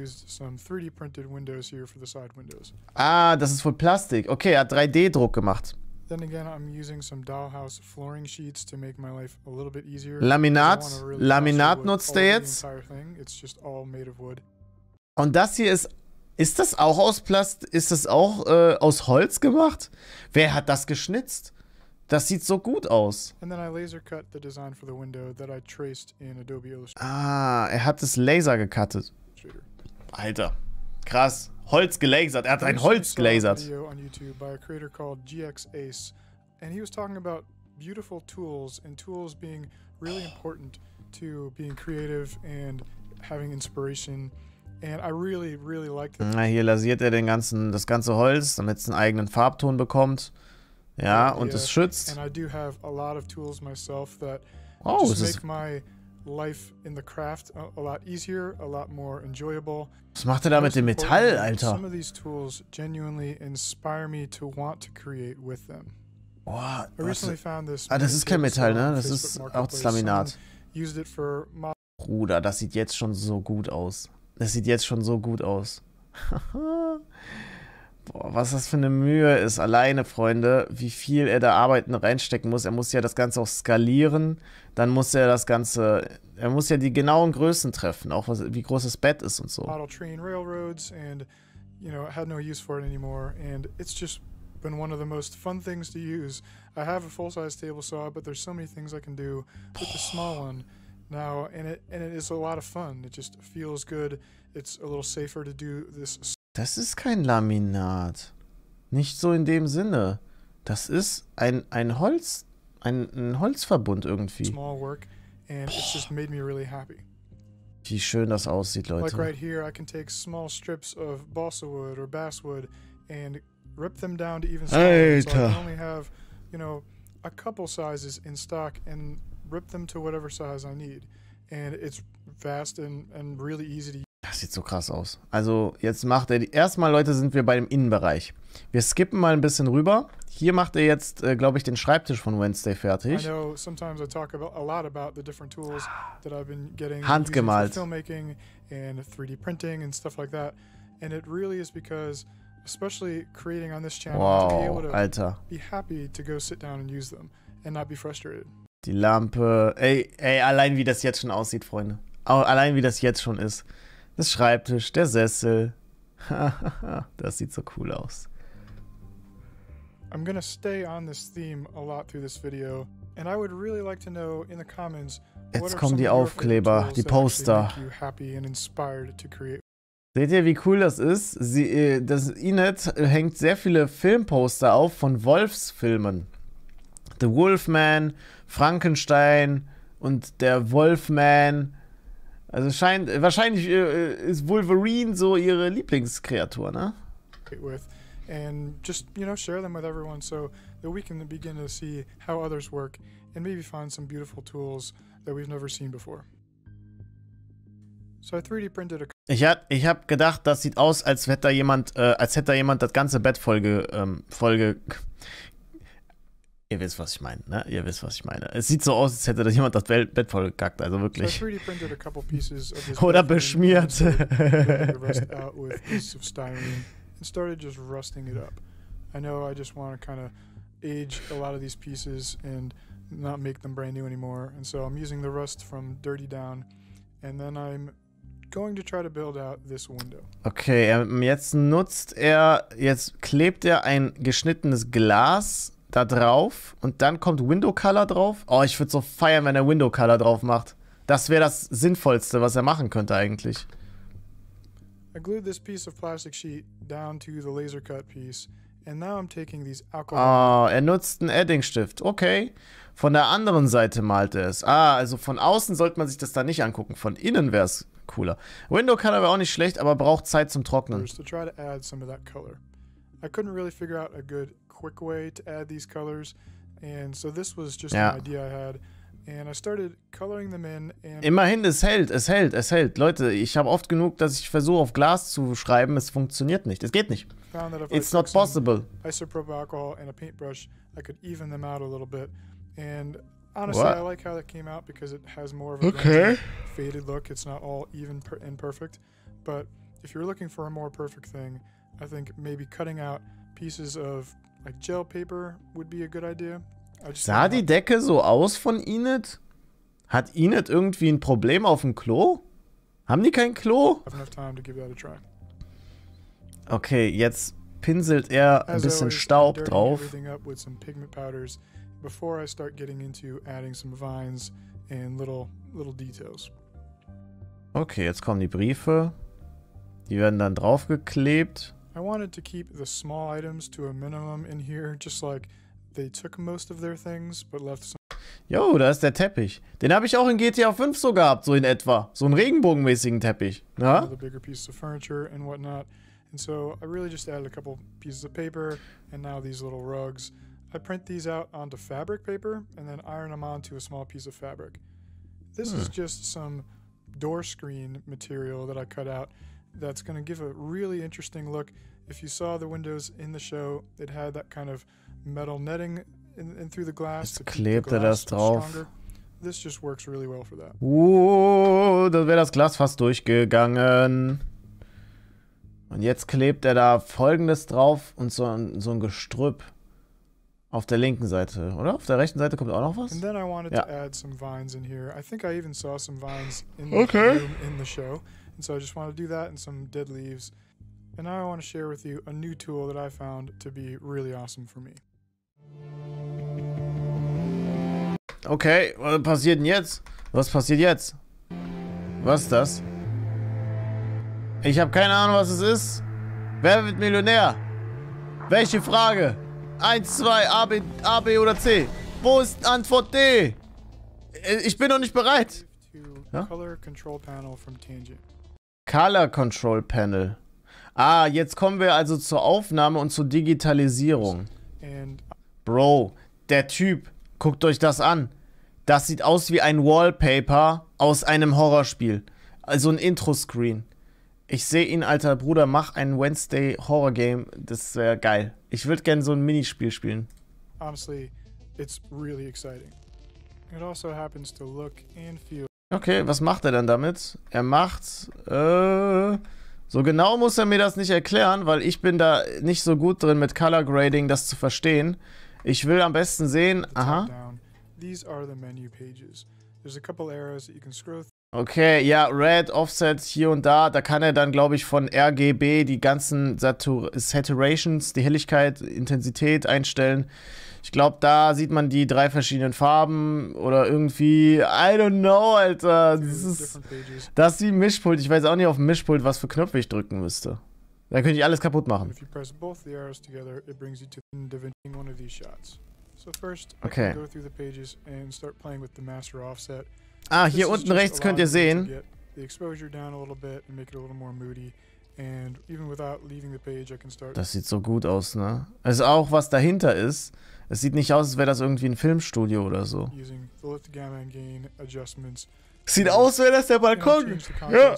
Ah, das ist wohl Plastik. Okay, er hat 3D-Druck gemacht. Laminat nutzt er jetzt. Und das hier ist das auch aus ist das auch aus Holz gemacht? Wer hat das geschnitzt? Das sieht so gut aus. Ah, er hat es Laser gecuttet. Alter, krass. Holz gelasert. Er hat ein Holz gelasert. And he was talking about beautiful tools and tools being really important to being creative and having inspiration. And I really, really like that. Hier lasiert er das ganze Holz, damit es einen eigenen Farbton bekommt. Ja, und es schützt. And I do have a lot of tools myself that just make my life in the craft a lot easier, a lot more enjoyable. Was macht er da mit dem Metall, Alter? Some of these tools genuinely inspire me to want to create with them. Boah, I recently found this. Das ist kein Metall, ne? Das ist auch das Laminat. Bruder, das sieht jetzt schon so gut aus. Das sieht jetzt schon so gut aus. Boah, was das für eine Mühe ist. Alleine, Freunde, wie viel er da Arbeiten reinstecken muss. Er muss ja das Ganze auch skalieren. Dann muss er das Ganze... Er muss ja die genauen Größen treffen. Auch wie groß das Bett ist und so. Model train railroads and, you know, had no use for it anymore. And it's just been one of the most fun things to use. I have a full-size table saw, but there's so many things I can do with the small one now. And it is a lot of fun. It just feels good. It's a little safer to do this. Das ist kein Laminat. Nicht so in dem Sinne. Das ist ein Holzverbund irgendwie. Small work and it's just made me really happy. Wie schön das aussieht, Leute. Like right here, I can take small strips of balsa wood or basswood and rip them down to even smaller. So I can only have, you know, a couple sizes in stock and rip them to whatever size I need. And it's fast and really easy to use. Das sieht so krass aus. Also jetzt macht er... Erstmal, Leute, sind wir bei dem Innenbereich. Wir skippen mal ein bisschen rüber. Hier macht er jetzt, glaube ich, den Schreibtisch von Wednesday fertig. Handgemalt. Filmmaking and 3D printing and stuff like that. And it really is because, especially creating on this channel, to be able to Alter. be happy to go sit down and use them and not be frustrated. Die Lampe. Ey, allein wie das jetzt schon aussieht, Freunde. Allein wie das jetzt schon ist. Das Schreibtisch, der Sessel. Das sieht so cool aus. I'm gonna stay on this theme a lot through this video. And I would really like to know in the comments, Jetzt kommen die Aufkleber, die Poster. Seht ihr, wie cool das ist? Das Enid hängt sehr viele Filmposter auf von Wolfsfilmen. The Wolfman, Frankenstein und der Wolfman. Also wahrscheinlich ist Wolverine so ihre Lieblingskreatur, ne? And just, you know, share them with everyone so that we can begin to see how others work and maybe find some beautiful tools that we've never seen before. So I 3D printed a... Ich hab gedacht, das sieht aus, als hätte da jemand das ganze Bett Ihr wisst, was ich meine, ne? Ihr wisst, was ich meine. Es sieht so aus, als hätte da jemand das Bett vollgekackt, also wirklich. So I 3D printed a couple pieces of this Oder beschmiert. And started just rusting it up. I know I just want to kind of age a lot of these pieces and not make them brand new anymore. And so I'm using the rust from Dirty Down. And then I'm going to try to build out this window. Okay, jetzt klebt er ein geschnittenes Glas da drauf und dann kommt Window Color drauf. Oh, ich würde so feiern, wenn er Window Color drauf macht. Das wäre das Sinnvollste, was er machen könnte eigentlich. I glued this piece of plastic sheet down to the laser cut piece, and now I'm taking these alcohol. Oh, er nutzt einen Eddingstift. Okay. Von der anderen Seite malt er es. Ah, also von außen sollte man sich das da nicht angucken. Von innen wäre es cooler. Window Color wäre auch nicht schlecht, aber braucht Zeit zum Trocknen. To try to add some of that color. I couldn't really figure out a good, quick way to add these colors, and so this was just an idea I had. And I started coloring them in and immerhin, es hält. Leute, ich habe oft genug, dass ich versuche, auf Glas zu schreiben. Es funktioniert nicht. Es geht nicht. It's not possible. Isopropyl alcohol and a paintbrush, I could even them out a little bit. And honestly, I like how that came out because it has more of a faded look. It's not all even and perfect. But if you're looking for a more perfect thing, I think maybe cutting out pieces of like gel paper would be a good idea. Sah die Decke so aus von Enid? Hat Enid irgendwie ein Problem auf dem Klo? Haben die kein Klo? Okay, jetzt pinselt er ein bisschen Staub drauf. Okay, jetzt kommen die Briefe. Die werden dann draufgeklebt. I wanted to keep the small items to a minimum in here, just like they took most of their things, but left some. Jo, da ist der Teppich. Den habe ich auch in GTA 5 so gehabt, so in etwa. So einen regenbogenmäßigen Teppich. Ja? The bigger pieces of furniture and whatnot. And so I really just added a couple pieces of paper and now these little rugs. I print these out onto fabric paper and then iron them onto a small piece of fabric. This is just some door screen material that I cut out that's going to give a really interesting look. If you saw the windows in the show, it had that kind of metal netting in through the glass to keep the glass stronger. This just works really well for that. Da wäre das Glas fast durchgegangen. Und jetzt klebt er da Folgendes drauf und so ein Gestrüpp auf der linken Seite, oder? Auf der rechten Seite kommt auch noch was? And then I wanted to add some vines in here. I think I even saw some vines in the room in the show. And so I just want to do that and some dead leaves. And now I want to share with you a new tool that I found to be really awesome for me. Okay, was passiert denn jetzt? Was passiert jetzt? Was ist das? Ich habe keine Ahnung, was es ist. Wer wird Millionär? Welche Frage? 1, 2, A, B oder C? Wo ist Antwort D? Ich bin noch nicht bereit. Ja? Color Control Panel from Tangent. Color Control Panel. Ah, jetzt kommen wir also zur Aufnahme und zur Digitalisierung. Bro, der Typ, guckt euch das an. Das sieht aus wie ein Wallpaper aus einem Horrorspiel. Also ein Intro-Screen. Ich sehe ihn, alter Bruder, mach ein Wednesday Horror Game. Das wäre geil. Ich würde gerne so ein Minispiel spielen. Honestly, it's really exciting. It also happens to look and feel. Okay, was macht er dann damit? Er macht, so genau muss er mir das nicht erklären, weil ich bin da nicht so gut drin mit Color Grading, das zu verstehen. Ich will am besten sehen, aha. Okay, ja, Red, Offset hier und da. Da kann er dann, glaube ich, von RGB die ganzen Saturations, die Helligkeit, Intensität einstellen. Ich glaube, da sieht man die 3 verschiedenen Farben oder irgendwie, I don't know, Alter. Das ist wie ein Mischpult. Ich weiß auch nicht auf dem Mischpult, was für Knöpfe ich drücken müsste. Da könnte ich alles kaputt machen. Okay. Ah, hier unten rechts könnt ihr sehen. Das sieht so gut aus, ne? Also auch was dahinter ist. Es sieht nicht aus, als wäre das irgendwie ein Filmstudio oder so. Sieht aus, als wäre das der Balkon. Ja.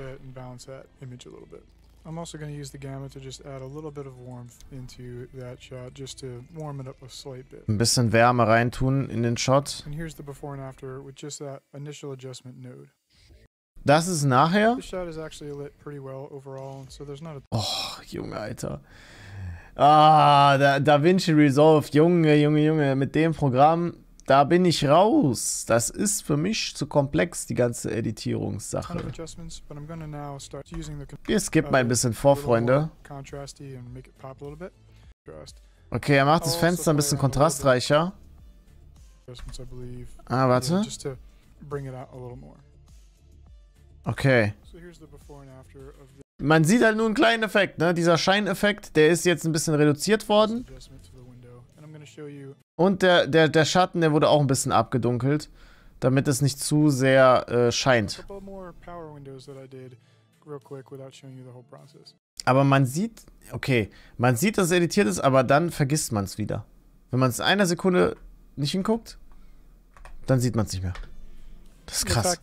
I'm also going to use the gamma to just add a little bit of warmth into that shot, just to warm it up a slight bit. Ein bisschen Wärme reintun in den Shot. And here's the before and after with just that initial adjustment node. Das ist nachher? The shot is actually lit pretty well overall, so there's not a... Oh, Junge, Alter. Ah, DaVinci Resolve, Junge, mit dem Programm, da bin ich raus. Das ist für mich zu komplex, die ganze Editierungssache. Wir skippen mal ein bisschen vor, Freunde. Okay, er macht das Fenster ein bisschen kontrastreicher. Ah, warte. Okay. Man sieht halt nur einen kleinen Effekt, ne? Dieser Scheineffekt, der ist jetzt ein bisschen reduziert worden. Und der Schatten, der wurde auch ein bisschen abgedunkelt, damit es nicht zu sehr scheint. Aber man sieht, okay, man sieht, dass es editiert ist, aber dann vergisst man es wieder. Wenn man es in einer Sekunde nicht hinguckt, dann sieht man es nicht mehr. Das ist krass.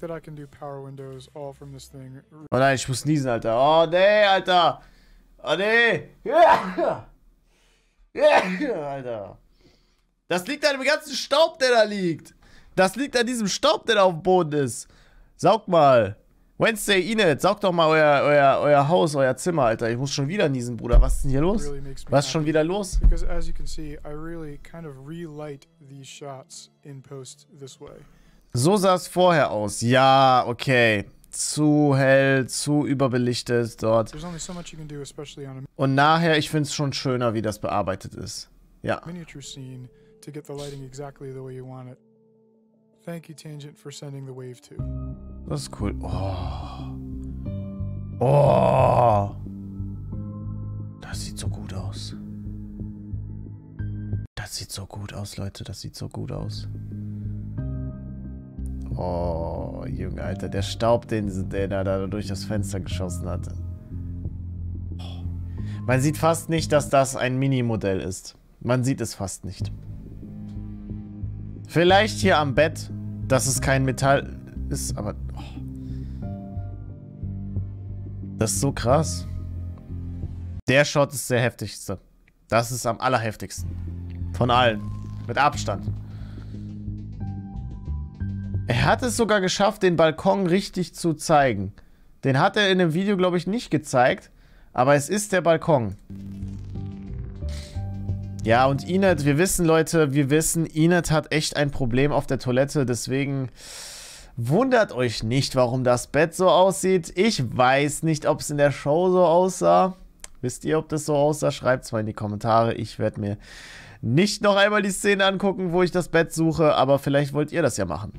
Oh nein, ich muss niesen, Alter. Oh nee, Alter. Oh nee. Alter. Das liegt an dem ganzen Staub, der da liegt. Das liegt an diesem Staub, der da auf dem Boden ist. Saugt mal. Wednesday, Inet, saugt doch mal euer Haus, euer Zimmer, Alter. Ich muss schon wieder niesen, Bruder. Was ist denn hier los? Was ist schon wieder los? So sah es vorher aus. Ja, okay. Zu hell, zu überbelichtet dort. Und nachher, ich finde es schon schöner, wie das bearbeitet ist. Ja. Das ist cool. Oh. Oh. Das sieht so gut aus. Das sieht so gut aus, Leute. Das sieht so gut aus. Oh, Junge, Alter. Der Staub, den er da durch das Fenster geschossen hat. Oh. Man sieht fast nicht, dass das ein Mini-Modell ist. Man sieht es fast nicht. Vielleicht hier am Bett, dass es kein Metall ist, aber... Oh. Das ist so krass. Der Shot ist der heftigste. Das ist am allerheftigsten. Von allen. Mit Abstand. Er hat es sogar geschafft, den Balkon richtig zu zeigen. Den hat er in dem Video, glaube ich, nicht gezeigt. Aber es ist der Balkon. Ja, und Inet, wir wissen, Leute, Inet hat echt ein Problem auf der Toilette. Deswegen wundert euch nicht, warum das Bett so aussieht. Ich weiß nicht, ob es in der Show so aussah. Wisst ihr, ob das so aussah? Schreibt es mal in die Kommentare. Ich werde mir nicht noch einmal die Szene angucken, wo ich das Bett suche. Aber vielleicht wollt ihr das ja machen.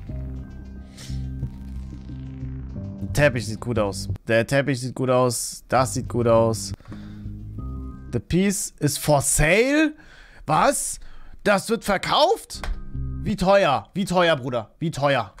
Der Teppich sieht gut aus. Der Teppich sieht gut aus. Das sieht gut aus. The piece is for sale? Was? Das wird verkauft? Wie teuer? Wie teuer, Bruder? Wie teuer?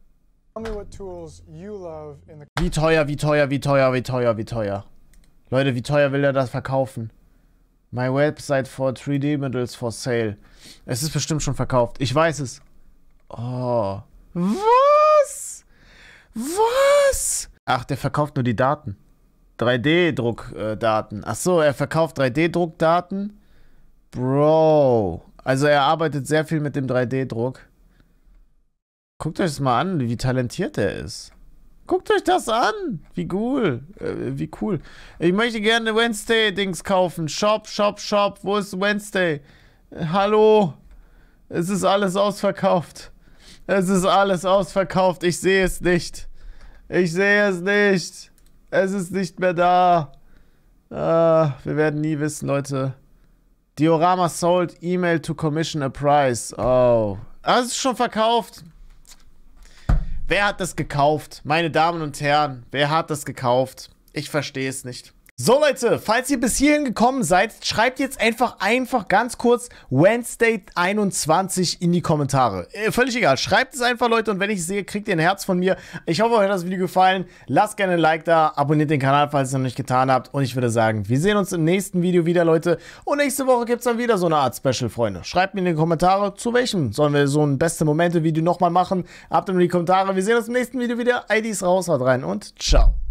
Wie teuer, wie teuer, wie teuer, wie teuer, wie teuer? Leute, wie teuer will er das verkaufen? My website for 3D models for sale. Es ist bestimmt schon verkauft. Ich weiß es. Oh. Was? Was? Ach, der verkauft nur die Daten. 3D-Druckdaten. Ach so, er verkauft 3D-Druckdaten. Bro. Also er arbeitet sehr viel mit dem 3D-Druck. Guckt euch das mal an, wie talentiert er ist. Guckt euch das an. Wie cool. Wie cool. Ich möchte gerne Wednesday-Dings kaufen. Shop, Shop, Shop. Wo ist Wednesday? Hallo. Es ist alles ausverkauft. Es ist alles ausverkauft. Ich sehe es nicht. Ich sehe es nicht. Es ist nicht mehr da. Wir werden nie wissen, Leute. Diorama sold, email to commission a price. Oh. Es ist schon verkauft. Wer hat das gekauft? Meine Damen und Herren, wer hat das gekauft? Ich verstehe es nicht. So Leute, falls ihr bis hierhin gekommen seid, schreibt jetzt einfach ganz kurz Wednesday 21 in die Kommentare. Völlig egal, schreibt es einfach Leute und wenn ich es sehe, kriegt ihr ein Herz von mir. Ich hoffe, euch hat das Video gefallen. Lasst gerne ein Like da, abonniert den Kanal, falls ihr es noch nicht getan habt. Und ich würde sagen, wir sehen uns im nächsten Video wieder, Leute. Und nächste Woche gibt es dann wieder so eine Art Special, Freunde. Schreibt mir in die Kommentare, zu welchem sollen wir so ein Beste-Momente-Video nochmal machen. Habt in die Kommentare. Wir sehen uns im nächsten Video wieder. IDs raus, haut rein und ciao.